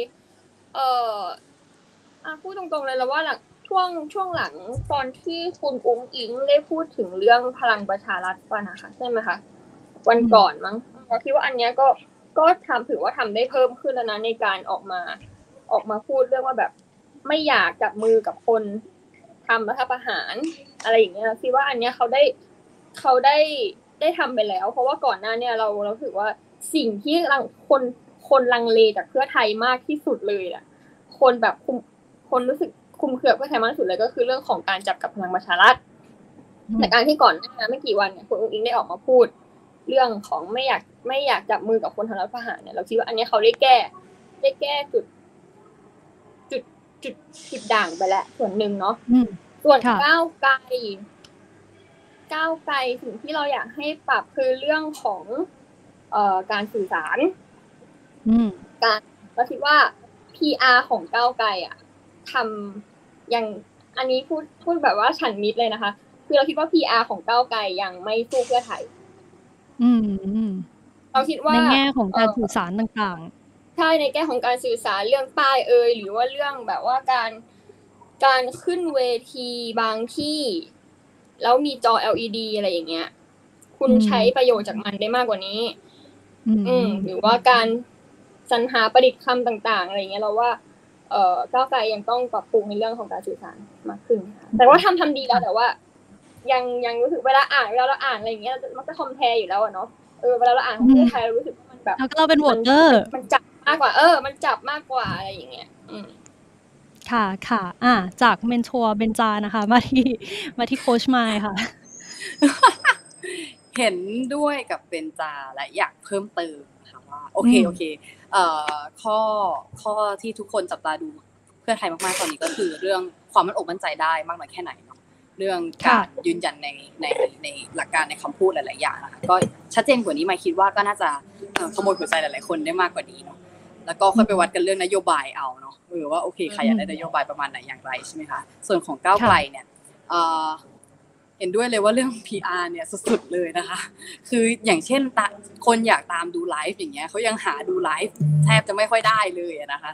พูดตรงๆเลยแล้วว่าหลังช่วงหลังตอนที่คุณอุ้งอิงได้พูดถึงเรื่องพลังประชารัฐป่ะนะคะใช่ไหมคะวันก่อนมั้งเราคิดว่าอันเนี้ยก็ถือว่าทำได้เพิ่มขึ้นแล้วนะในการออกมาพูดเรื่องว่าแบบไม่อยากจับมือกับคนทำรัฐประหารอะไรอย่างเงี้ยคิดว่าอันเนี้ยเขาได้ทำไปแล้วเพราะว่าก่อนหน้าเนี่ยเราถือว่าสิ่งที่คนลังเลจากเพื่อไทยมากที่สุดเลยอ่ะคนแบบคนรู้สึกคุมเครือเพื่อไทยมากที่สุดเลยก็คือเรื่องของการจับกับพลังประชารัฐแต่การที่ก่อนหน้าไม่กี่วันเนี่ยคุณอุ้งอิงได้ออกมาพูดเรื่องของไม่อยากจับมือกับคนทำรัฐประหารเนี่ยเราคิดว่าอันนี้เขาได้แก้จุดด่างไปแล้วส่วนหนึ่งเนาะส่วนก้าวไกลสิ่งที่เราอยากให้ปรับคือเรื่องของการสื่อสารการเราคิดว่า PR ของก้าวไกลอ่ะทำอย่างอันนี้พูดแบบว่าฉันมิดเลยนะคะคือเราคิดว่า PR ของก้าวไกลยังไม่สู้เพื่อไทยเราคิดว่าในแง่ของการสื่อสารต่างๆใช่ในแง่ของการสื่อสารเรื่องป้ายหรือว่าเรื่องแบบว่าการขึ้นเวทีบางที่แล้วมีจอ LED อะไรอย่างเงี้ยคุณใช้ประโยชน์จากมันได้มากกว่านี้หรือว่าการสรรหาประดิษฐ์คำต่างๆอะไรอย่างเงี้ยเราว่าก้าวไกลยังต้องปรับปรุงในเรื่องของการสื่อสารมากขึ้นแต่ว่าทำดีแล้วแต่ว่ายังรู้สึกเวลาเราอ่านอะไรอย่างเงี้ยมันก็คอมแพร์อยู่แล้วอะเนาะเวลาเราอ่านของไทยเรารู้สึกว่ามันแบบเราเป็นโหวตเตอร์มันจับมากกว่ามันจับมากกว่าอะไรอย่างเงี้ยค่ะจากเมนทอร์เบญจานะคะมาที่โค้ชไมค์ค่ะเห็นด้วยกับเบญจาและอยากเพิ่มเติมค่ะว่าโอเคข้อที่ทุกคนจับตาดูเพื่อไทยมากๆตอนนี้ก็คือเรื่องความมั่นอกมั่นใจได้มากน้อยแค่ไหนเนาะเรื่องการยืนยันในหลักการในคำพูดหลายๆอย่างนะคะก็ชัดเจนกว่านี้มาคิดว่าก็น่าจะขโมยหัวใจหลายๆคนได้มากกว่านี้เนาะแล้วก็ค่อยไปวัดกันเรื่องนโยบายเอาเนาะว่าโอเคใครอยากได้นโยบายประมาณไหนอย่างไรใช่ไหมคะส่วนของก้าวไกลเนี่ยเห็นด้วยเลยว่าเรื่อง PR เนี่ยสุดๆเลยนะคะคืออย่างเช่นคนอยากตามดูไลฟ์อย่างเงี้ยเขายังหาดูไลฟ์แทบจะไม่ค่อยได้เลยนะคะ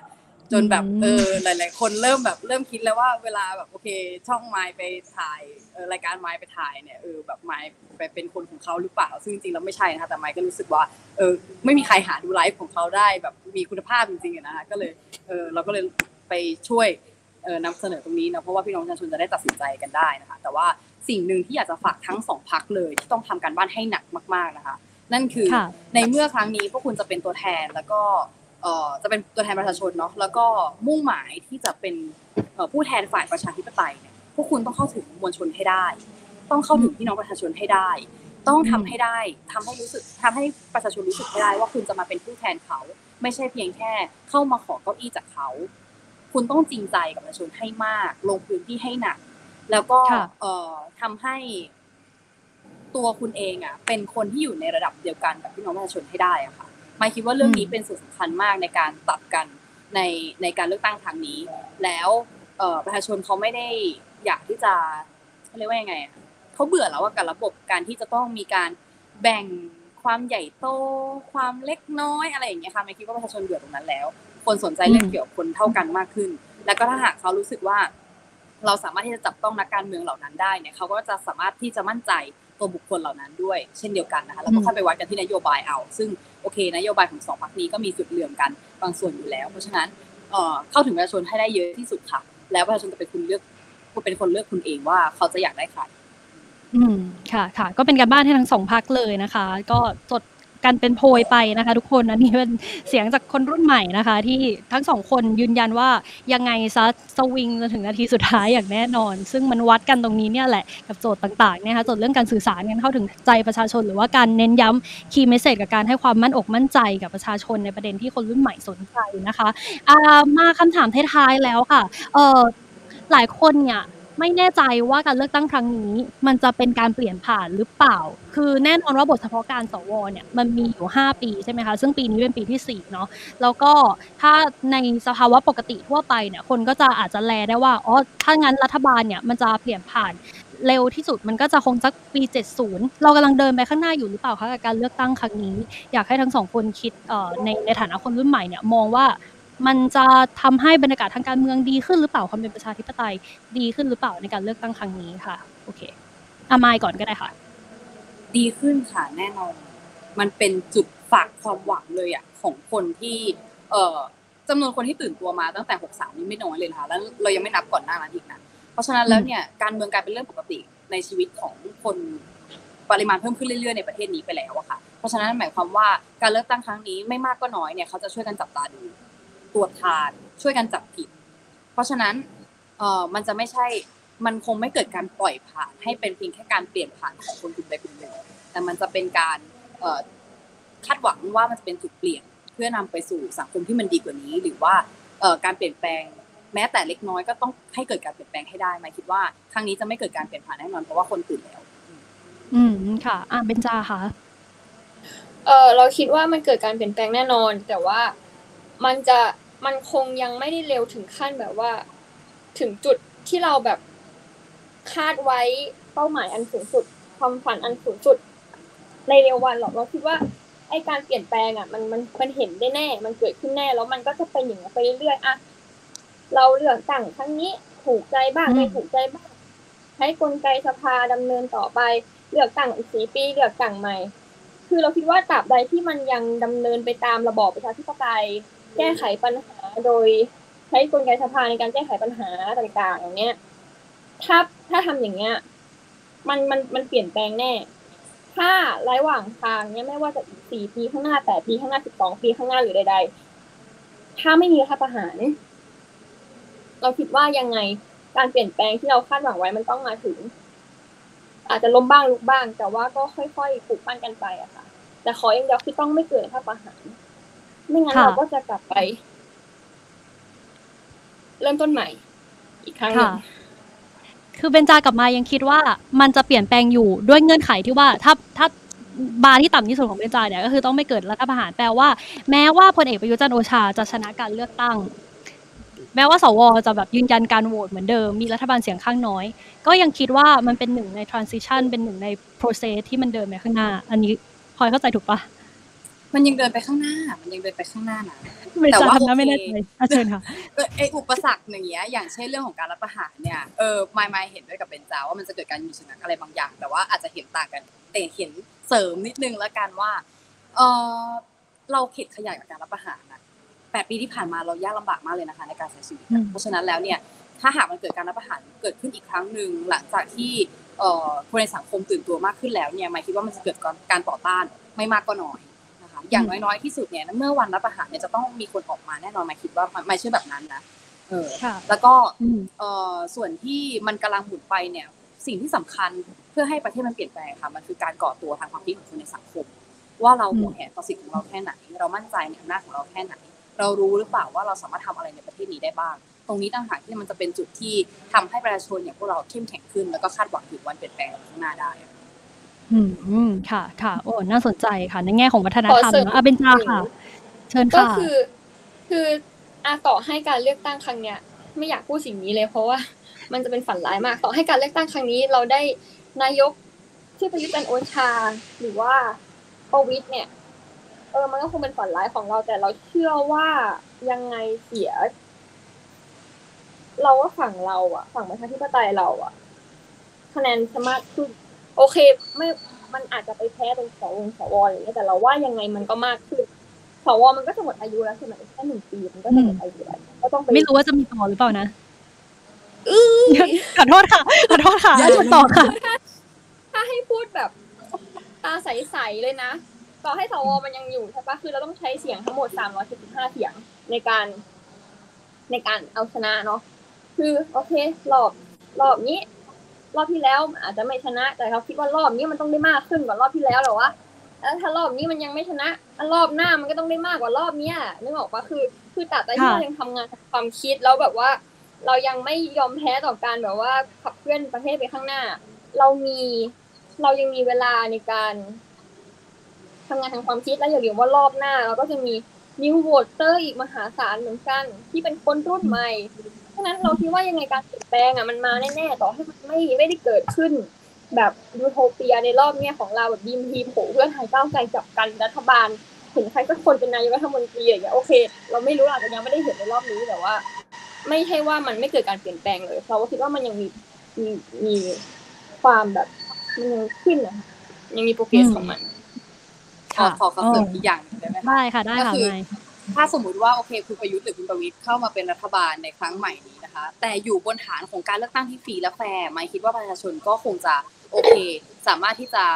จนแบบหลายๆคนเริ่มคิดแล้วว่าเวลาแบบโอเคช่องไมค์ไปถ่ายรายการไมค์ไปถ่ายเนี่ยแบบไมค์ไปเป็นคนของเขาหรือเปล่าซึ่งจริงๆแล้วไม่ใช่นะคะแต่ไมค์ก็รู้สึกว่าไม่มีใครหาดูไลฟ์ของเขาได้แบบมีคุณภาพจริงๆนะคะก็เลยเราก็เลยไปช่วยนำเสนอตรงนี้นะเพราะว่าพี่น้องประชาชนจะได้ตัดสินใจกันได้นะคะแต่ว่าสิ่งหนึ่งที่อยากจะฝากทั้งสองพรรคเลยที่ต้องทำการบ้านให้หนักมากๆนะคะนั่นคือในเมื่อครั้งนี้พวกคุณจะเป็นตัวแทนแล้วก็จะเป็นตัวแทนประชาชนเนาะแล้วก็มุ่งหมายที่จะเป็นผู้แทนฝ่ายประชาธิปไตยเนี่ยพวกคุณต้องเข้าถึงมวลชนให้ได้ต้องเข้าถึงพี่น้องประชาชนให้ได้ต้องทำให้ได้ทำให้ประชาชนรู้สึกให้ได้ว่าคุณจะมาเป็นผู้แทนเขาไม่ใช่เพียงแค่เข้ามาขอเก้าอี้จากเขาคุณต้องจริงใจกับประชาชนให้มากลงพื้นที่ให้หนักแล้วก็ทำให้ตัวคุณเองอ่ะเป็นคนที่อยู่ในระดับเดียวกันกับพี่น้องประชาชนให้ได้อะค่ะไม่คิดว่าเรื่องนี้เป็นส่วนสำคัญมากในการตัดกันในการเลือกตั้งครั้งนี้แล้วประชาชนเขาไม่ได้อยากที่จะเรียกว่ายังไงเขาเบื่อแล้วกับระบบการที่จะต้องมีการแบ่งความใหญ่โตความเล็กน้อยอะไรอย่างเงี้ยค่ะไม่คิดว่าประชาชนเบื่อตรงนั้นแล้วคนสนใจเรื่องเกี่ยวกับคนเท่ากันมากขึ้นแล้วก็ถ้าหากเขารู้สึกว่าเราสามารถที่จะจับต้องนักการเมืองเหล่านั้นได้เนี่ยเขาก็จะสามารถที่จะมั่นใจตัวบุคคลเหล่านั้นด้วยเช่นเดียวกันนะคะแล้วก็ค่อยไปวัดกันที่นโยบายเอาซึ่งโอเคนโยบายของสองพรรคนี้ก็มีจุดเหลื่อมกันบางส่วนอยู่แล้วเพราะฉะนั้นเข้าถึงประชาชนให้ได้เยอะที่สุดค่ะแล้วประชาชนจะเป็นคนเลือกคุณเองว่าเขาจะอยากได้ใครค่ะก็เป็นการบ้านให้ทั้งสองพรรคเลยนะคะก็จดกันเป็นโพยไปนะคะทุกคนอันนี้เป็นเสียงจากคนรุ่นใหม่นะคะที่ทั้งสองคนยืนยันว่ายังไงซะสวิงจนถึงนาทีสุดท้ายอย่างแน่นอนซึ่งมันวัดกันตรงนี้เนี่ยแหละกับโจทย์ต่างๆนะคะโจทย์เรื่องการสื่อสารกันเข้าถึงใจประชาชนหรือว่าการเน้นย้ำคีย์เมสเสจกับการให้ความมั่นอกมั่นใจกับประชาชนในประเด็นที่คนรุ่นใหม่สนใจนะคะมาคำถามท้ายๆแล้วค่ะหลายคนเนี่ยไม่แน่ใจว่าการเลือกตั้งครั้งนี้มันจะเป็นการเปลี่ยนผ่านหรือเปล่าคือแน่นอนว่าบทเฉพาะการสวเนี่ยมันมีอยู่5ปีใช่ไหมคะซึ่งปีนี้เป็นปีที่4เนาะแล้วก็ถ้าในสภาวะปกติทั่วไปเนี่ยคนก็จะอาจจะแลได้ว่าอ๋อถ้างั้นรัฐบาลเนี่ยมันจะเปลี่ยนผ่านเร็วที่สุดมันก็จะคงสักปี70เรากำลังเดินไปข้างหน้าอยู่หรือเปล่าคะกับการเลือกตั้งครั้งนี้อยากให้ทั้งสองคนคิดในฐานะคนรุ่นใหม่เนี่ยมองว่ามันจะทำให้บรรยากาศทางการเมืองดีขึ้นหรือเปล่าความเป็นประชาธิปไตยดีขึ้นหรือเปล่าในการเลือกตั้งครั้งนี้ค่ะโอเคมายก่อนก็ได้ค่ะดีขึ้นค่ะแน่นอนมันเป็นจุดฝากความหวังเลยอะของคนที่จำนวนคนที่ตื่นตัวมาตั้งแต่63นี่ไม่น้อยเลยนะคะแล้วเรายังไม่นับก่อนหน้านั้นอีกนะเพราะฉะนั้นแล้วเนี่ยการเมืองกลายเป็นเรื่องปกติในชีวิตของคนปริมาณเพิ่มขึ้นเรื่อยๆในประเทศนี้ไปแล้วอะค่ะเพราะฉะนั้นหมายความว่าการเลือกตั้งครั้งนี้ไม่มากก็น้อยเนี่ยเขาจะช่วยกันจับตาดูตรวจทานช่วยกันจับผิดเพราะฉะนั้นมันจะไม่ใช่มันคงไม่เกิดการปล่อยผ่านให้เป็นเพียงแค่การเปลี่ยนผ่านของคนกลุ่มใดกลุ่มหนึ่งแต่มันจะเป็นการคาดหวังว่ามันจะเป็นจุดเปลี่ยนเพื่อนำไปสู่สังคมที่มันดีกว่านี้หรือว่าการเปลี่ยนแปลงแม้แต่เล็กน้อยก็ต้องให้เกิดการเปลี่ยนแปลงให้ได้หมายคิดว่าครั้งนี้จะไม่เกิดการเปลี่ยนผ่านแน่นอนเพราะว่าคนตื่นแล้วค่ะเบญจาค่ะเราคิดว่ามันเกิดการเปลี่ยนแปลงแน่นอนแต่ว่ามันคงยังไม่ได้เร็วถึงขั้นแบบว่าถึงจุดที่เราแบบคาดไว้เป้าหมายอันสูงสุดความฝันอันสูงสุดในเร็ววันหรอกเราคิดว่าไอ้การเปลี่ยนแปลงอ่ะมันเห็นได้แน่มันเกิดขึ้นแน่แล้วมันก็จะเป็นอย่างนี้ไปเรื่อยๆอ่ะเราเลือกตั้งครั้งนี้ถูกใจบ้างไม่ถูกใจบ้างให้กลไกสภาดำเนินต่อไปเลือกตั้งอีก4 ปีเลือกตั้งใหม่คือเราคิดว่าตราบใดที่มันยังดำเนินไปตามระบอบประชาธิปไตยแก้ไขปัญหาโดยใช้กลไกสภาในการแก้ไขปัญหาต่างๆอย่างเนี้ยถ้าทำอย่างเงี้ยมันเปลี่ยนแปลงแน่ถ้าระหว่างทางเนี้ยไม่ว่าจะอีก4 ปีข้างหน้า8 ปีข้างหน้า12 ปีข้างหน้าหรือใดๆถ้าไม่มีรัฐประหารเราคิดว่ายังไงการเปลี่ยนแปลงที่เราคาดหวังไว้มันต้องมาถึงอาจจะล้มบ้างลุกบ้างแต่ว่าก็ค่อยๆปลูกปั้นกันไปอะค่ะแต่ขออย่างเดียวคือต้องไม่เกิดรัฐประหารไม่งั้นเราก็จะกลับไปเริ่มต้นใหม่อีกครั้งนึงคือเบญจากลับมายังคิดว่ามันจะเปลี่ยนแปลงอยู่ด้วยเงื่อนไขที่ว่าถ้าบาร์ที่ต่ำที่สุดของเบญจาเนี่ยก็คือต้องไม่เกิดรัฐประหารแปลว่าแม้ว่าพลเอกประยุทธ์จันทร์โอชาจะชนะการเลือกตั้งแม้ว่าสวจะแบบยืนยันการโหวตเหมือนเดิมมีรัฐบาลเสียงข้างน้อยก็ยังคิดว่ามันเป็นหนึ่งใน transition เป็นหนึ่งใน process ที่มันเดินไปข้างหน้าอันนี้พลอยเข้าใจถูกปะมันยังเดินไปข้างหน้านะไม่แต่ว่าทำหน้าโอเคไม่แน่ใจเชิญค่ะอุปสรรคอย่างเงี้ยอย่างเช่นเรื่องของการรัฐประหารเนี่ยไม่เห็นด้วยกับเบนจาว่ามันจะเกิดการหยุดชะงักอะไรบางอย่างแต่ว่าอาจจะเห็นต่างกันแต่เห็นเสริมนิดนึงแล้วกันว่าเราเข็ดขยาดกับการรัฐประหารนะ8 ปีที่ผ่านมาเรายากลำบากมากเลยนะคะในการใช้ชีวิตเพราะฉะนั้นแล้วเนี่ยถ้าหากมันเกิดการรัฐประหารเกิดขึ้นอีกครั้งนึงหลังจากที่คนในสังคมตื่นตัวมากขึ้นแล้วเนี่ยหมายคิดว่ามันจะเกิดการต่อต้านไม่มากก็น้อยนะคะอย่างน้อยๆที่สุดเนี่ยเมื่อวันรัฐประหารเนี่ยจะต้องมีคนออกมาแน่นอนหมายคิดว่าไม่ใช่แบบนั้นนะแล้วก็ส่วนที่มันกำลังหมุนไปเนี่ยสิ่งที่สำคัญเพื่อให้ประเทศมันเปลี่ยนแปลงค่ะมันคือการก่อตัวทางความคิดของคนในสังคมว่าเราหวงแหนต่อสิทธิของเราแค่ไหนเรามั่นใจในอำนาจของเราแค่ไหนเรารู้หรือเปล่าว่าเราสามารถทำอะไรในประเทศนี้ได้บ้างตรงนี้ต่างหากที่มันจะเป็นจุดที่ทำให้ประชาชนอย่างพวกเราเข้มแข็งขึ้นแล้วก็คาดหวังถึงวันเปลี่ยนแปลงข้างหน้าได้ค่ะโอ้น่าสนใจค่ะในแง่ของวัฒนธรรมนะเบนจาค่ะเชิญค่ะก็คือต่อให้การเลือกตั้งครั้งเนี้ยไม่อยากพูดสิ่งนี้เลยเพราะว่ามันจะเป็นฝันร้ายมากต่อให้การเลือกตั้งครั้งนี้เราได้นายกที่ประยุทธ์จันทร์โอชาหรือว่าประวิตรเนี่ยมันก็คงเป็นฝันร้ายของเราแต่เราเชื่อว่ายังไงเสียเราว่าฝั่งเราอะฝั่งประชาธิปไตยเราอะคะแนนสามารถขึ้นโอเคไม่มันอาจจะไปแพ้เป็นสวอย่างเงี้ยแต่เราว่ายังไงมันก็มากขึ้นสวมันก็จะหมดอายุแล้วใช่ไหมแค่1 ปีมันก็จะหมดอายุแล้วก็ต้องไปไม่รู้ว่าจะมีต่อหรือเปล่านะขอโทษค่ะต่อค่ะถ้าให้พูดแบบตาใสๆเลยนะต่อให้สวมันยังอยู่ใช่ปะคือเราต้องใช้เสียงทั้งหมด375เสียงในการเอาชนะเนาะคือโอเครอบนี้รอบที่แล้วอาจจะไม่ชนะแต่เราคิดว่ารอบนี้มันต้องได้มากขึ้นกว่ารอบที่แล้วหรอวะแล้วถ้ารอบนี้มันยังไม่ชนะรอบหน้ามันก็ต้องได้มากกว่ารอบนี้นึกออกปะคือตราบใดที่เรายังทำงานความคิดแล้วแบบว่าเรายังไม่ยอมแพ้ต่อการแบบว่าขับเคลื่อนประเทศไปข้างหน้าเรายังมีเวลาในการทำงานทางความคิดและอย่าลืมว่ารอบหน้าเราก็จะมีนิวโวเตอร์อีกมหาศาลเหมือนกันที่เป็นคนรุ่นใหม่เพราะนั้นเราคิดว่ายังไงการเปลี่ยนแปลงมันมาแน่ๆต่อให้มันไม่ได้เกิดขึ้นแบบยูโทเปียในรอบนี้ของเราแบบดีมทีโผเพื่อไทยก้าวไกลจับกันรัฐบาลเห็นใครสักคนเป็นนายกรัฐมนตรีอย่างเงี้ยโอเคเราไม่รู้อาจจะยังไม่ได้เห็นในรอบนี้แต่ว่าไม่ใช่ว่ามันไม่เกิดการเปลี่ยนแปลงเลยเพราะว่าคิดว่ามันยังมีความแบบมันยังขึ้นนะยังมีโปรเกรสของมันขอเสริมอีกอย่างได้ไหมได้ค่ะก็คือถ้าสมมุติว่าโอเคคุณประยุทธ์หรือคุณประวิตรเข้ามาเป็นรัฐบาลในครั้งใหม่นี้นะคะแต่อยู่บนฐานของการเลือกตั้งที่ฟรีและแฟร์ไม่คิดว่าประชาชนก็คงจะโอเคสามารถที่จะ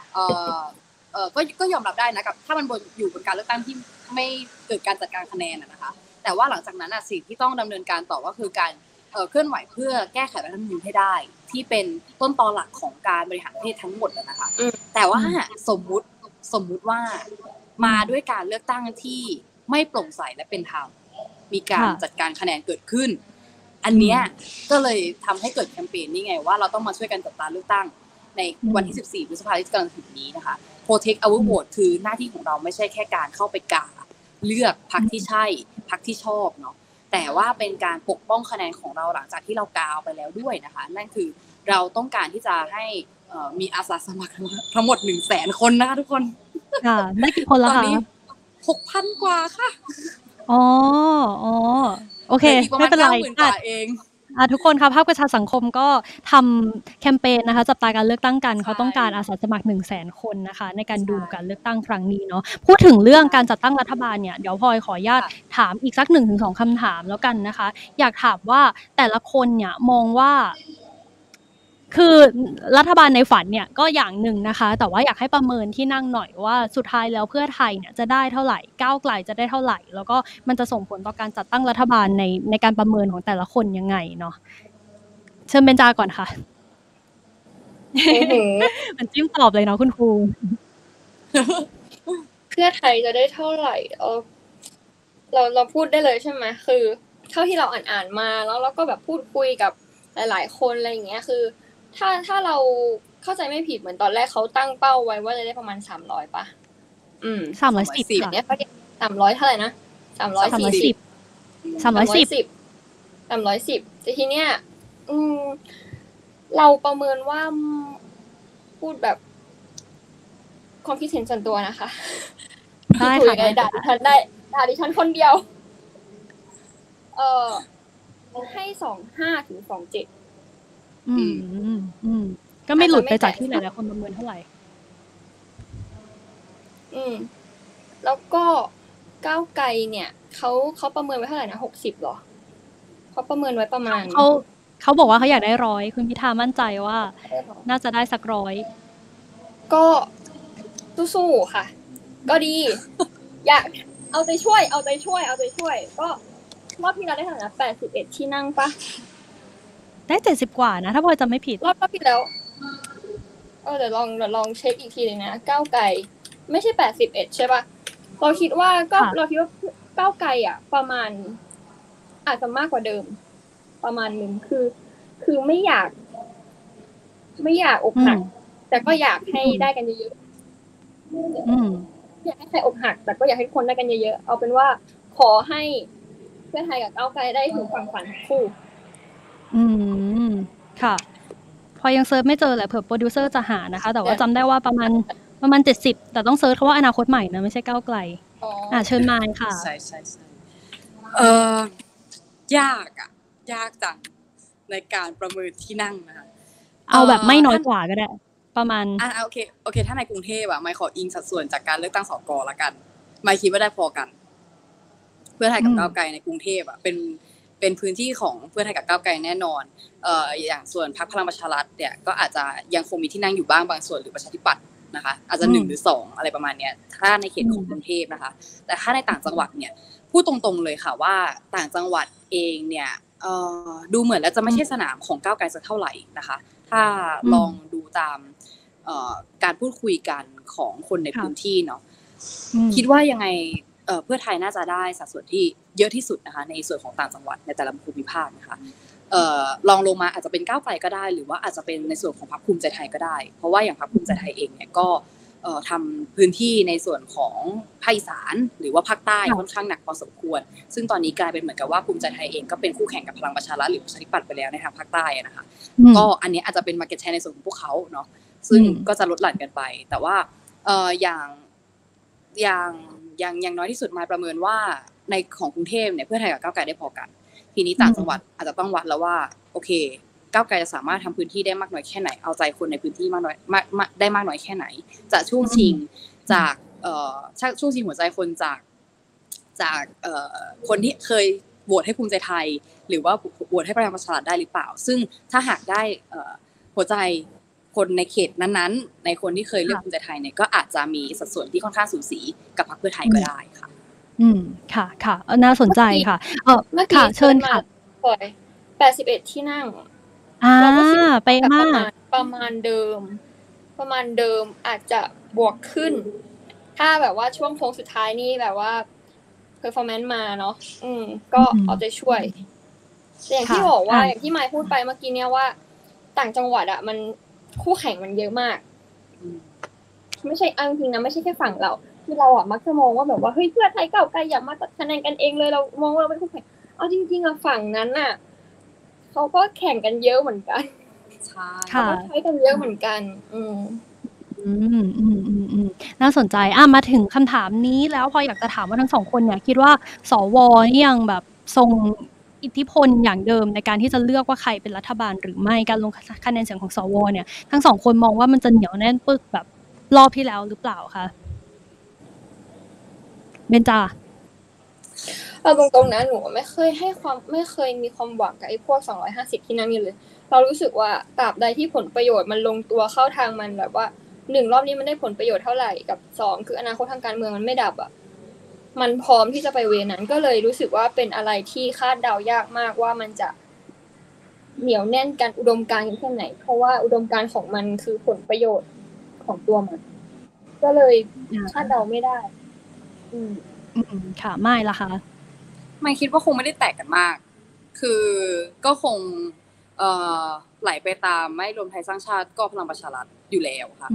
ก็ยอมรับได้นะกับถ้ามันอยู่บนการเลือกตั้งที่ไม่เกิดการจัดการคะแนนนะคะแต่ว่าหลังจากนั้นสิ่งที่ต้องดำเนินการต่อก็คือการเคลื่อนไหวเพื่อแก้ไขรัฐธรรมนูญให้ได้ที่เป็นต้นตอหลักของการบริหารประเทศทั้งหมดนะคะแต่ว่าสมมุติว่ามาด้วยการเลือกตั้งที่ไม่โปร่งใสและเป็นธรรมมีการจัดการคะแนนเกิดขึ้นอันเนี้ยก็เลยทำให้เกิดแคมเปญนี่ไงว่าเราต้องมาช่วยกันจัดการเลือกตั้งในวันที่14 พฤษภาคมที่กำลังถึงนี้นะคะ Protect Our Vote คือหน้าที่ของเราไม่ใช่แค่การเข้าไปกาเลือกพรรคที่ใช่พรรคที่ชอบเนาะแต่ว่าเป็นการปกป้องคะแนนของเราหลังจากที่เรากาไปแล้วด้วยนะคะนั่นคือเราต้องการที่จะให้มีอาสาสมัครทั้งหมด 100,000 คนนะคะทุกคนค่ะได้กี่คนแล้วคะ 6,000 กว่าค่ะอ๋อโอเคไม่เป็นไรทุกคนค่ะภาคประชาสังคมก็ทำแคมเปญนะคะจับตาการเลือกตั้งกันเขาต้องการอาสาสมัคร 100,000 คนนะคะในการดูการเลือกตั้งครั้งนี้เนาะพูดถึงเรื่องการจัดตั้งรัฐบาลเนี่ยเดี๋ยวพลอยขออนุญาตถามอีกสัก 1-2 คำถามแล้วกันนะคะอยากถามว่าแต่ละคนเนี่ยมองว่าคือรัฐบาลในฝันเนี่ยก็อย่างหนึ่งนะคะแต่ว่าอยากให้ประเมินที่นั่งหน่อยว่าสุดท้ายแล้วเพื่อไทยเนี่ยจะได้เท่าไหร่ก้าวไกลจะได้เท่าไหร่แล้วก็มันจะส่งผลต่อการจัดตั้งรัฐบาลในการประเมินของแต่ละคนยังไงเนาะเชิญเบญจาก่อนค่ะมันจิ้มตอบเลยเนาะคุณครูเพื่อไทยจะได้เท่าไหร่เราพูดได้เลยใช่ไหมคือเท่าที่เราอ่านมาแล้วเราก็แบบพูดคุยกับหลายๆคนอะไรอย่างเงี้ยคือถ้าเราเข้าใจไม่ผิดเหมือนตอนแรกเขาตั้งเป้าไว้ว่าจะได้ประมาณ300ป่ะ 310 เนี่ย300เท่าไหร่นะ310แต่ทีเนี้ยเราประเมินว่าพูดแบบความคิดเห็นส่วนตัวนะคะได้คุยค่ะไงด่าดิฉันได้ด่าดิฉันคนเดียวให้25 ถึง 27 อืมก็ไม่หลุดไปจากที่หลายๆคนประเมินเท่าไหร่แล้วก็ก้าวไกลเนี่ยเขาประเมินไว้เท่าไหร่นะ60หรอเขาประเมินไว้ประมาณเขาบอกว่าเขาอยากได้100คุณพิธามั่นใจว่าน่าจะได้สัก100 ก็สู้ๆค่ะก็ดี อยากเอาใจช่วยก็รอบที่เราได้เท่าไหร่นะ81ที่นั่งปะได้70กว่านะถ้าพลอยจำไม่ผิดรอบที่แล้วเดี๋ยวลองเช็คอีกทีนึงนะก้าวไกลไม่ใช่81ใช่ปะเราคิดว่าก้าวไกลอ่ะประมาณอาจจะมากกว่าเดิมประมาณนึงคือไม่อยากอกหักแต่ก็อยากให้ได้กันเยอะๆอยากให้ใครอกหักแต่ก็อยากให้ทุกคนได้กันเยอะๆเอาเป็นว่าขอให้เพื่อไทยกับก้าวไกลได้ถึงฝั่งฝันทั้งคู่ค่ะพอยังเซิร์ชไม่เจอแหละเผื่อโปรดิวเซอร์จะหานะคะแต่ว่าจำได้ว่าประมาณ70แต่ต้องเซิร์ชคำว่าอนาคตใหม่นะไม่ใช่ก้าวไกลเชิญมาค่ะใช่ยากจังในการประเมินที่นั่งนะคะเอาแบบไม่น้อยกว่าก็ได้ประมาณโอเคถ้าในกรุงเทพไม่ขออิงสัดส่วนจากการเลือกตั้งสกละกันไม่คิดว่าได้พอกันเพื่อไทยกับก้าวไกลในกรุงเทพเป็นพื้นที่ของเพื่อไทยกับก้าวไกลแน่นอนอย่างส่วนพรรคพลังประชารัฐเนี่ยก็อาจจะยังคงมีที่นั่งอยู่บ้างบางส่วนหรือประชาธิปัตย์นะคะอาจจะ1หรือ2อะไรประมาณเนี้ยถ้าในเขตของกรุงเทพนะคะแต่ถ้าในต่างจังหวัดเนี่ยพูดตรงๆเลยค่ะว่าต่างจังหวัดเองเนี่ยดูเหมือนแล้วจะไม่ใช่สนามของก้าวไกลสักเท่าไหร่นะคะถ้าลองดูตามการพูดคุยกันของคนในพื้นที่เนาะคิดว่ายังไงเพื่อไทยน่าจะได้สัดส่วนที่เยอะที่สุดนะคะในส่วนของต่างจังหวัดในแต่ละภูมิภาคนะคะลองลงมาอาจจะเป็นก้าวไกลก็ได้หรือว่าอาจจะเป็นในส่วนของพรรคภูมิใจไทยก็ได้เพราะว่าอย่างพรรคภูมิใจไทยเองเนี่ยก็ทำพื้นที่ในส่วนของภาคอีสานหรือว่าภาคใต้ค่อนข้างหนักพอสมควรซึ่งตอนนี้กลายเป็นเหมือนกับว่าภูมิใจไทยเองก็เป็นคู่แข่งกับพลังประชารัฐหรือประชาธิปัตย์ไปแล้วในทางภาคใต้นะคะก็อันนี้อาจจะเป็น market share ในส่วนของพวกเขาเนาะซึ่งก็จะลดหลั่นกันไปแต่ว่าอย่างน้อยที่สุดมาประเมินว่าในของกรุงเทพเนี่ยเพื่อไทยกับก้าวไกลได้พอกันทีนี้ต่างจังหวัดอาจจะต้องวัดแล้วว่าโอเคก้าวไกลจะสามารถทำพื้นที่ได้มากน้อยแค่ไหนเอาใจคนในพื้นที่มากน้อยได้มากน้อยแค่ไหนจะช่วงชิงจากช่วงชิงหัวใจคนจากคนที่เคยโหวตให้ภูมิใจไทยหรือว่าโหวตให้พลังประชารัฐได้หรือเปล่าซึ่งถ้าหากได้หัวใจคนในเขตนั้นๆในคนที่เคยเลือกภูมิใจไทยเนี่ยก็อาจจะมีสัดส่วนที่ค่อนข้างสูสีกับพรรคเพื่อไทยก็ได้ค่ะค่ะน่าสนใจค่ะค่ะเชิญค่ะ 81ที่นั่งไปมากประมาณเดิมอาจจะบวกขึ้นถ้าแบบว่าช่วงโค้งสุดท้ายนี่แบบว่า performance มาเนาะก็เอาใจช่วยอย่างที่บอกว่าอย่างที่มายพูดไปเมื่อกี้เนี่ยว่าต่างจังหวัดอ่ะมันคู่แข่งมันเยอะมากไม่ใช่จริงๆนะไม่ใช่แค่ฝั่งเราที่เราอ่ะมักจะมองว่าแบบว่าเฮ้ยเพื่อไทยก้าวไกลอย่ามาตัดคะแนนกันเองเลยเรามองว่าเราเป็นคู่แข่งเอาจริงๆอ่ะฝั่งนั้นน่ะเขาก็แข่งกันเยอะเหมือนกันใช่เขาก็ใช้กันเยอะเหมือนกันน่าสนใจมาถึงคำถามนี้แล้วพออยากจะถามว่าทั้งสองคนเนี่ยคิดว่าสวนี่ยังแบบทรงอิทธิพลอย่างเดิมในการที่จะเลือกว่าใครเป็นรัฐบาลหรือไม่การลงคะแนนเสียงของสวเนี่ยทั้งสองคนมองว่ามันจะเหนียวแน่นปึกแบบรอบที่แล้วหรือเปล่าคะเบญจาเอาตรงๆนะหนูไม่เคยมีความหวังกับไอ้พวก250ที่นั่นนี่เลยเรารู้สึกว่าตราบใดที่ผลประโยชน์มันลงตัวเข้าทางมันแบบว่า1รอบนี้มันได้ผลประโยชน์เท่าไหร่กับ2คืออนาคตทางการเมืองมันไม่ดับอ่ะมันพร้อมที่จะไปเวนั้นก็เลยรู้สึกว่าเป็นอะไรที่คาดเดายากมากว่ามันจะเหนียวแน่นกันอุดมการณ์แค่ไหนเพราะว่าอุดมการณ์ของมันคือผลประโยชน์ของตัวมันก็เลยคาดเดาไม่ได้ค่ะไม่ละคะไม่คิดว่าคงไม่ได้แตกกันมากคือก็คงไหลไปตามไม่รวมไทยสร้างชาติก็พลังประชารัฐอยู่แล้วค่ะ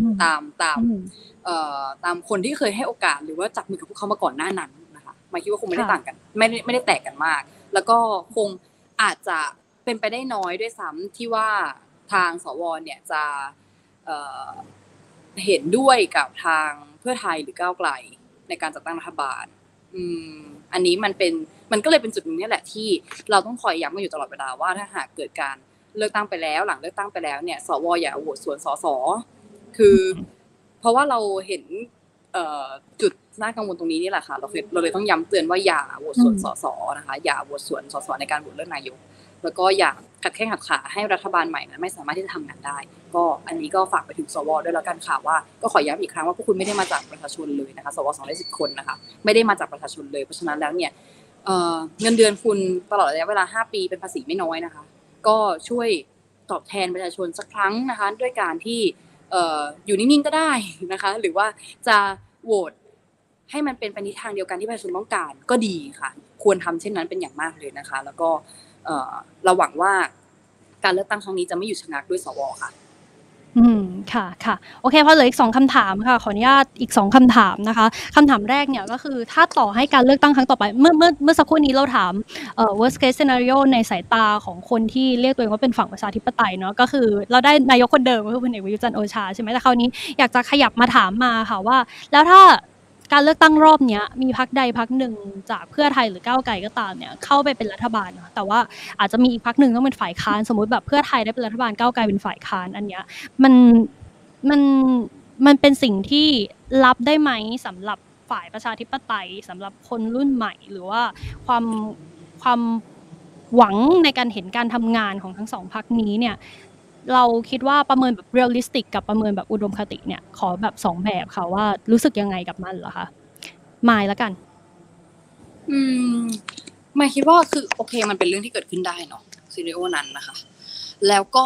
ตามคนที่เคยให้โอกาสหรือว่าจับมือกับพวกเขามาก่อนหน้านั้นนะคะไม่คิดว่าคงไม่ได้ต่างกันไม่ได้แตกกันมากแล้วก็คงอาจจะเป็นไปได้น้อยด้วยซ้ำที่ว่าทางสวเนี่ยจะเห็นด้วยกับทางเพื่อไทยหรือก้าวไกลในการจัดตั้งรัฐบาลอันนี้มันก็เลยเป็นจุดนึงนี่แหละที่เราต้องคอยย้ำกันอยู่ตลอดเวลาว่าถ้าหากเกิดการเลือกตั้งไปแล้วหลังเลือกตั้งไปแล้วเนี่ยสวอย่าโหวตสวนสสคือเพราะว่าเราเห็นจุดน่ากังวลตรงนี้นี่แหละค่ะเราเลยต้องย้ำเตือนว่าอย่าโหวตสวนสสนะคะอย่าโหวตสวนสสในการโหวตเลือกนายกแล้วก็อย่าขัดแข้งขัดขาให้รัฐบาลใหม่นั้นไม่สามารถที่จะทำงานได้ก็อันนี้ก็ฝากไปถึงสวด้วยแล้วกันค่ะว่าก็ขอย้ำอีกครั้งว่าพวกคุณไม่ได้มาจากประชาชนเลยนะคะสว210คนนะคะไม่ได้มาจากประชาชนเลยเพราะฉะนั้นแล้วเนี่ยเงินเดือนคุณตลอดระยะเวลา5ปีเป็นภาษีไม่น้อยนะคะก็ช่วยตอบแทนประชาชนสักครั้งนะคะด้วยการที่อยู่นิ่งๆก็ได้นะคะหรือว่าจะโหวตให้มันเป็นไปในทางเดียวกันที่ประชาชนต้องการก็ดีค่ะควรทำเช่นนั้นเป็นอย่างมากเลยนะคะแล้วก็เราหวังว่าการเลือกตั้งครั้งนี้จะไม่หยุดชะงักด้วยสวค่ะค่ะค่ะโอเคพอเหลืออีก2คำถามค่ะขออนุญาตอีก2คำถามนะคะคำถามแรกเนี่ยก็คือถ้าต่อให้การเลือกตั้งครั้งต่อไปเมื่อสักครู่นี้เราถามworst case scenario ในสายตาของคนที่เรียกตัวเองว่าเป็นฝั่งประชาธิปไตยเนาะก็คือเราได้นายกคนเดิมก็คือพลเอกประยุทธ์จันทร์โอชาใช่ไหมแต่คราวนี้อยากจะขยับมาถามมาค่ะว่าแล้วถ้าการเลือกตั้งรอบนี้มีพรรคใดพรรคหนึ่งจากเพื่อไทยหรือก้าวไกลก็ตามเนี่ยเข้าไปเป็นรัฐบาลเนาะแต่ว่าอาจจะมีอีกพรรคหนึ่งต้องเป็นฝ่ายค้านสมมติแบบเพื่อไทยได้เป็นรัฐบาลก้าวไกลเป็นฝ่ายค้านอันเนี้ยมันเป็นสิ่งที่รับได้ไหมสำหรับฝ่ายประชาธิปไตยสำหรับคนรุ่นใหม่หรือว่าความหวังในการเห็นการทำงานของทั้งสองพรรคนี้เนี่ยเราคิดว่าประเมินแบบเรียลลิสติกกับประเมินแบบอุดมคติเนี่ยขอแบบ2แบบค่ะว่ารู้สึกยังไงกับมันเหรอคะมายแล้วกันมายคิดว่าคือโอเคมันเป็นเรื่องที่เกิดขึ้นได้เนาะซีเรียลนั้นนะคะแล้วก็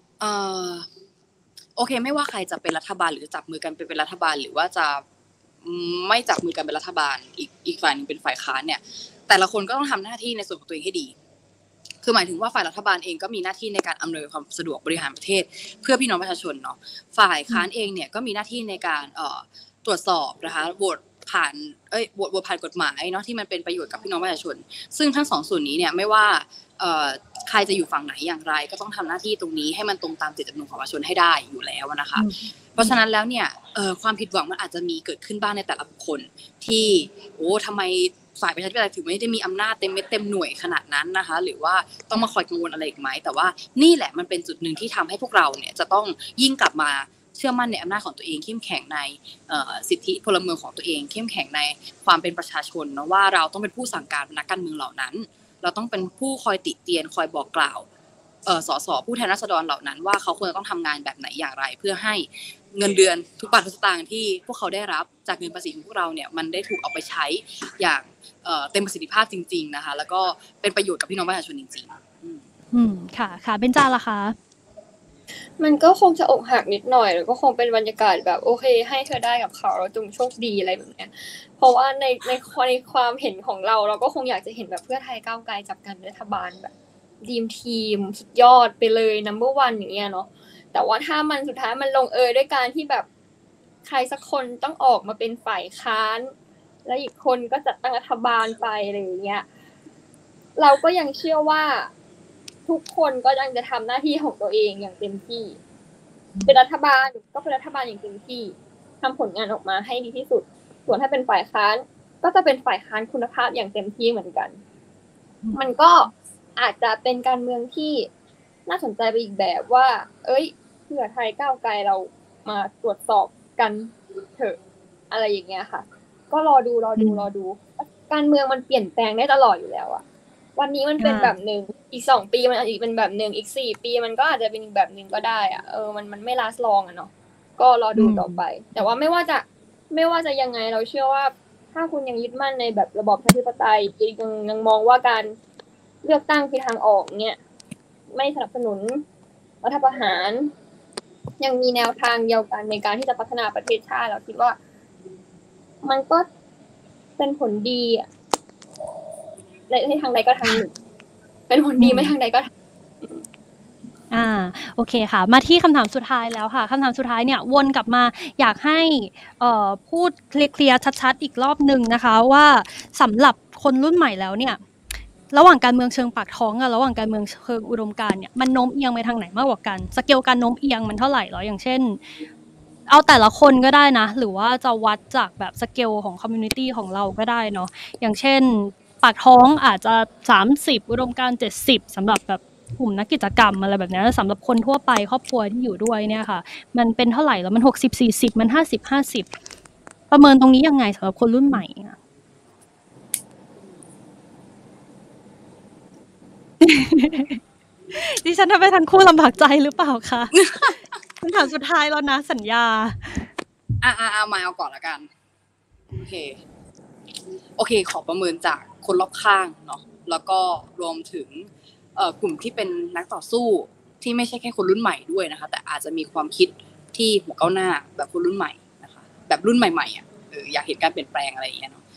โอเคไม่ว่าใครจะเป็นรัฐบาลหรือจะจับมือกันเป็นรัฐบาลหรือว่าจะไม่จับมือกันเป็นรัฐบาลอีกฝ่ายนึงเป็นฝ่ายค้านเนี่ยแต่ละคนก็ต้องทำหน้าที่ในส่วนของตัวเองให้ดีคือหมายถึงว่าฝ่ายรัฐบาลเองก็มีหน้าที่ในการอำนวยความสะดวกบริหารประเทศเพื่อพี่น้องประชาชนเนาะฝ่ายค้านเองเนี่ยก็มีหน้าที่ในการตรวจสอบนะคะโหวตผ่านกฎหมายเนาะที่มันเป็นประโยชน์กับพี่น้องประชาชนซึ่งทั้งสองส่วนนี้เนี่ยไม่ว่าใครจะอยู่ฝั่งไหนอย่างไรก็ต้องทำหน้าที่ตรงนี้ให้มันตรงตามเจตจำนงของประชาชนให้ได้อยู่แล้วนะคะเพราะฉะนั้นแล้วเนี่ยความผิดหวังมันอาจจะมีเกิดขึ้นบ้างในแต่ละบุคคลที่ทำไมฝ่ายประชาธิปไตยถึงไม่ได้มีอำนาจเต็มเม็ดเต็มหน่วยขนาดนั้นนะคะหรือว่าต้องมาคอยกังวลอะไรอีกไหมแต่ว่านี่แหละมันเป็นจุดหนึ่งที่ทำให้พวกเราเนี่ยจะต้องยิ่งกลับมาเชื่อมั่นในอำนาจของตัวเองเข้มแข็งในสิทธิพลเมืองของตัวเองเข้มแข็งในความเป็นประชาชนนะว่าเราต้องเป็นผู้สั่งการนักการเมืองเหล่านั้นเราต้องเป็นผู้คอยติเตียนคอยบอกกล่าวสสผู้แทนราษฎรเหล่านั้นว่าเขาควรจะต้องทำงานแบบไหนอย่างไรเพื่อให้เงินเดือนทุกบาททุกสตางค์ที่พวกเขาได้รับจากเงินภาษีของพวกเราเนี่ยมันได้ถูกเอาไปใช้อย่างเต็มประสิทธิภาพจริงๆนะคะแล้วก็เป็นประโยชน์กับพี่น้องประชาชนจริงๆค่ะเบญจาล่ะคะมันก็คงจะอกหักนิดหน่อยแล้วก็คงเป็นบรรยากาศแบบโอเคให้เธอได้กับเขาแล้วจงโชคดีอะไรแบบเนี้ยเพราะว่าในความเห็นของเราก็คงอยากจะเห็นแบบเพื่อไทยก้าวไกลจับกันรัฐบาลแบบทีมสุดยอดไปเลย number 1อย่างเงี้ยเนาะแต่ว่าถ้ามันสุดท้ายมันลงด้วยการที่แบบใครสักคนต้องออกมาเป็นฝ่ายค้านแล้วอีกคนก็จัดตั้งรัฐบาลไปอะไรอย่างเงี้ยเราก็ยังเชื่อว่าทุกคนก็ยังจะทำหน้าที่ของตัวเองอย่างเต็มที่เป็นรัฐบาลก็เป็นรัฐบาลอย่างเต็มที่ทำผลงานออกมาให้ดีที่สุดส่วนถ้าเป็นฝ่ายค้านก็จะเป็นฝ่ายค้านคุณภาพอย่างเต็มที่เหมือนกันมันก็อาจจะเป็นการเมืองที่น่าสนใจไปอีกแบบว่าเพื่อไทยก้าวไกลเรามาตรวจสอบกันเถอะอะไรอย่างเงี้ยค่ะก็รอดูการเมืองมันเปลี่ยนแปลงได้ตลอดอยู่แล้วอะวันนี้มันเป็นแบบนึงอีก2ปีมันอาจจะเป็นแบบนึงอีก4ปีมันก็อาจจะเป็นอีกแบบนึงก็ได้อะมันไม่ last long อ่ะเนาะก็รอดูต่อไปแต่ว่าไม่ว่าจะยังไงเราเชื่อว่าถ้าคุณยังยึดมั่นในแบบระบอบประชาธิปไตยยังมองว่าการเลือกตั้งคือทางออกเนี่ยไม่สนับสนุนรัฐประหารยังมีแนวทางเดียวกันในการที่จะพัฒนาประเทศชาติเราคิดว่ามันก็เป็นผลดีอ่ะในทางใดก็ทางหนึ่งเป็นผลดีไม่ทางใดก็โอเคค่ะมาที่คำถามสุดท้ายแล้วค่ะคำถามสุดท้ายเนี่ยวนกลับมาอยากให้พูดเคลียร์ชัดๆอีกรอบนึงนะคะว่าสำหรับคนรุ่นใหม่แล้วเนี่ยระหว่างการเมืองเชิงปากท้องกับระหว่างการเมืองเชิงอุดมการณ์เนี่ยมันโน้มเอียงไปทางไหนมากกว่ากันสเกลการโน้มเอียงมันเท่าไหร่หรออย่างเช่นเอาแต่ละคนก็ได้นะหรือว่าจะวัดจากแบบสเกลของคอมมูนิตี้ของเราก็ได้เนาะอย่างเช่นปากท้องอาจจะ30อุดมการณ์70สำหรับแบบกลุ่มนักกิจกรรมอะไรแบบนี้สำหรับคนทั่วไปครอบครัวที่อยู่ด้วยเนี่ยค่ะมันเป็นเท่าไหร่แล้วมัน60-40มัน50-50ประเมินตรงนี้ยังไงสำหรับคนรุ่นใหม่อะ ดิฉันทำให้ทั้งคู่ลำบากใจหรือเปล่าคะคำถามสุดท้ายแล้วนะสัญญามาเอาก่อนละกันโอเคขอประเมินจากคนรอบข้างเนาะแล้วก็รวมถึงกลุ่มที่เป็นนักต่อสู้ที่ไม่ใช่แค่คนรุ่นใหม่ด้วยนะคะแต่อาจจะมีความคิดที่หัวก้าวหน้าแบบคนรุ่นใหม่นะคะแบบรุ่นใหม่ๆอ่ะอยากเห็นการเปลี่ยนแปลงอะไรอย่างเงี้ยเนาะ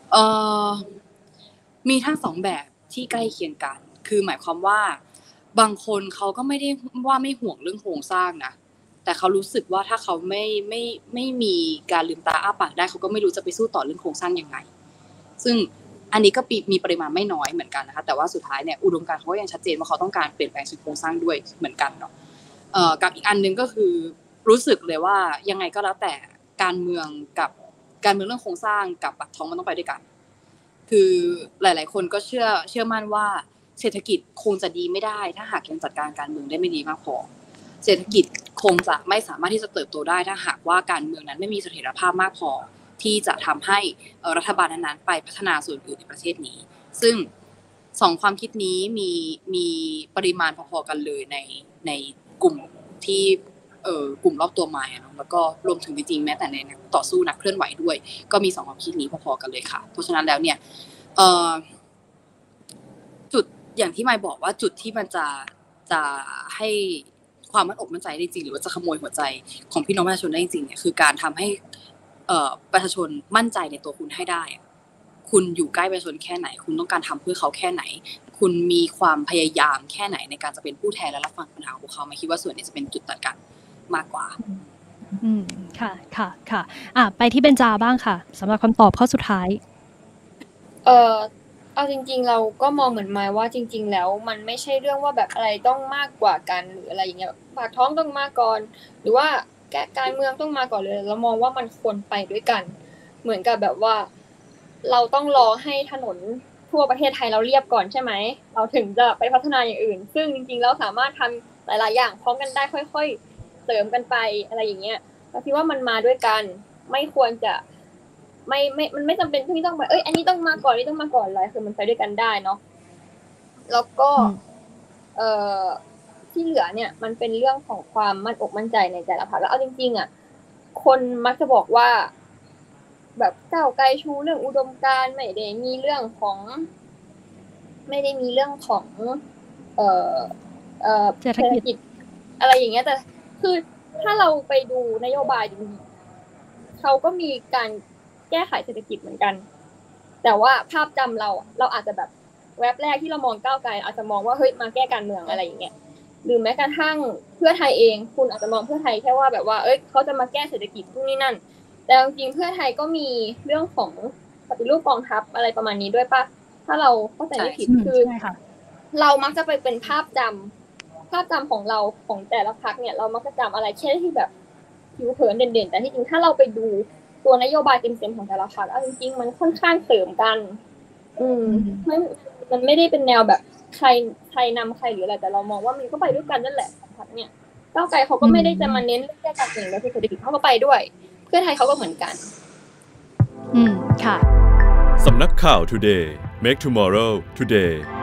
มีทั้งสองแบบที่ใกล้เคียงกันคือหมายความว่าบางคนเขาก็ไม่ได้ว่าไม่ห่วงเรื่องโครงสร้างนะแต่เขารู้สึกว่าถ้าเขาไม่มีการลืมตาอ้าปากได้เขาก็ไม่รู้จะไปสู้ต่อเรื่องโครงสร้างยังไงซึ่งอันนี้ก็มีปริมาณไม่น้อยเหมือนกันนะคะแต่ว่าสุดท้ายเนี่ยอุดมการณ์เขาก็ยังชัดเจนว่าเขาต้องการเปลี่ยนแปลงโครงสร้างด้วยเหมือนกันเนาะกับอีกอันนึงก็คือรู้สึกเลยว่ายังไงก็แล้วแต่การเมืองเรื่องโครงสร้างกับปากท้องมันต้องไปด้วยกันคือหลายๆคนก็เชื่อมั่นว่าเศรษฐกิจคงจะดีไม่ได้ถ้าหากยังจัดการเมืองได้ไม่ดีมากพอเศรษฐกิจคงจะไม่สามารถที่จะเติบโตได้ถ้าหากว่าการเมืองนั้นไม่มีเสถียรภาพมากพอที่จะทำให้รัฐบาลนั้นๆไปพัฒนาส่วนอื่นในประเทศนี้ซึ่งสองความคิดนี้มีปริมาณพอๆกันเลยในกลุ่มที่กลุ่มรอบตัวมายเนาะแล้วก็รวมถึงจริงๆแม้แต่ในต่อสู้นักเคลื่อนไหวด้วยก็มีสองความคิดนี้พอๆกันเลยค่ะเพราะฉะนั้นแล้วเนี่ยจุดอย่างที่มายบอกว่าจุดที่มันจะให้ความมั่นอกมั่นใจได้จริงหรือว่าจะขโมยหัวใจของพี่น้องประชาชนได้จริงเนี่ยคือการทำให้ประชาชนมั่นใจในตัวคุณให้ได้คุณอยู่ใกล้ประชาชนแค่ไหนคุณต้องการทำเพื่อเขาแค่ไหนคุณมีความพยายามแค่ไหนในการจะเป็นผู้แทนและรับฟังปัญหาของเขาไม่คิดว่าส่วนนี้จะเป็นจุดตัดกันมากกว่าค่ะไปที่เบญจาบ้างค่ะสำหรับคำตอบข้อสุดท้ายเอาจริงๆเราก็มองเหมือนมายว่าจริงๆแล้วมันไม่ใช่เรื่องว่าแบบอะไรต้องมากกว่ากันหรืออะไรอย่างเงี้ยปากท้องต้องมาก่อนหรือว่าการเมืองต้องมาก่อนเลยเรามองว่ามันควรไปด้วยกันเหมือนกับแบบว่าเราต้องรอให้ถนนทั่วประเทศไทยเราเรียบก่อนใช่ไหมเราถึงจะไปพัฒนาอย่างอื่นซึ่งจริงๆเราสามารถทำหลายๆอย่างพร้อมกันได้ค่อยๆเสริมกันไปอะไรอย่างเงี้ยเราคิดว่ามันมาด้วยกันไม่ควรจะมันไม่จำเป็นที่ต้องไปอันนี้ต้องมาก่อนนี่ต้องมาก่อนอะไรคือมันไปด้วยกันได้เนาะแล้วก็ที่เหลือเนี่ยมันเป็นเรื่องของความมั่นอกมั่นใจในแต่ละพรรคแล้วเอาจริงๆอ่ะคนมักจะบอกว่าแบบก้าวไกลชูเรื่องอุดมการณ์ไม่ได้มีเรื่องของเศรษฐกิจอะไรอย่างเงี้ยแต่คือถ้าเราไปดูนโยบายจริงๆเขาก็มีการแก้ไขเศรษฐกิจเหมือนกันแต่ว่าภาพจำเราอาจจะแบบแวบแรกที่เรามองก้าวไกลอาจจะมองว่าเฮ้ยมาแก้การเมืองอะไรอย่างเงี้ยหรือแม้กระทั่งเพื่อไทยเองคุณอาจจะมองเพื่อไทยแค่ว่าแบบว่าเขาจะมาแก้เศรษฐกิจพวกนี้นั่นแต่จริงๆเพื่อไทยก็มีเรื่องของปฏิรูปกองทัพอะไรประมาณนี้ด้วยป่ะถ้าเราเข้าใจไม่ผิดคือเรามักจะไปเป็นภาพจำของเราของแต่ละพรรคเนี่ยเรามักจะจำอะไรแค่ที่แบบผิวเผินเด่นๆแต่ที่จริงถ้าเราไปดูตัวนโยบายเต็มๆของแต่ละพรรคเอาจริงๆมันค่อนข้างเสริมกันมันไม่ได้เป็นแนวแบบใครนำใครหรืออะไรแต่เรามองว่ามันก็ไปด้วยกันนั่นแหละพรรคเนี่ยก้าวไกลเขาก็ไม่ได้จะมาเน้นเรื่องแก้การเมืองและเศรษฐกิจเขาก็ไปด้วยเพื่อไทยเขาก็เหมือนกันค่ะสำนักข่าว Today Make Tomorrow Today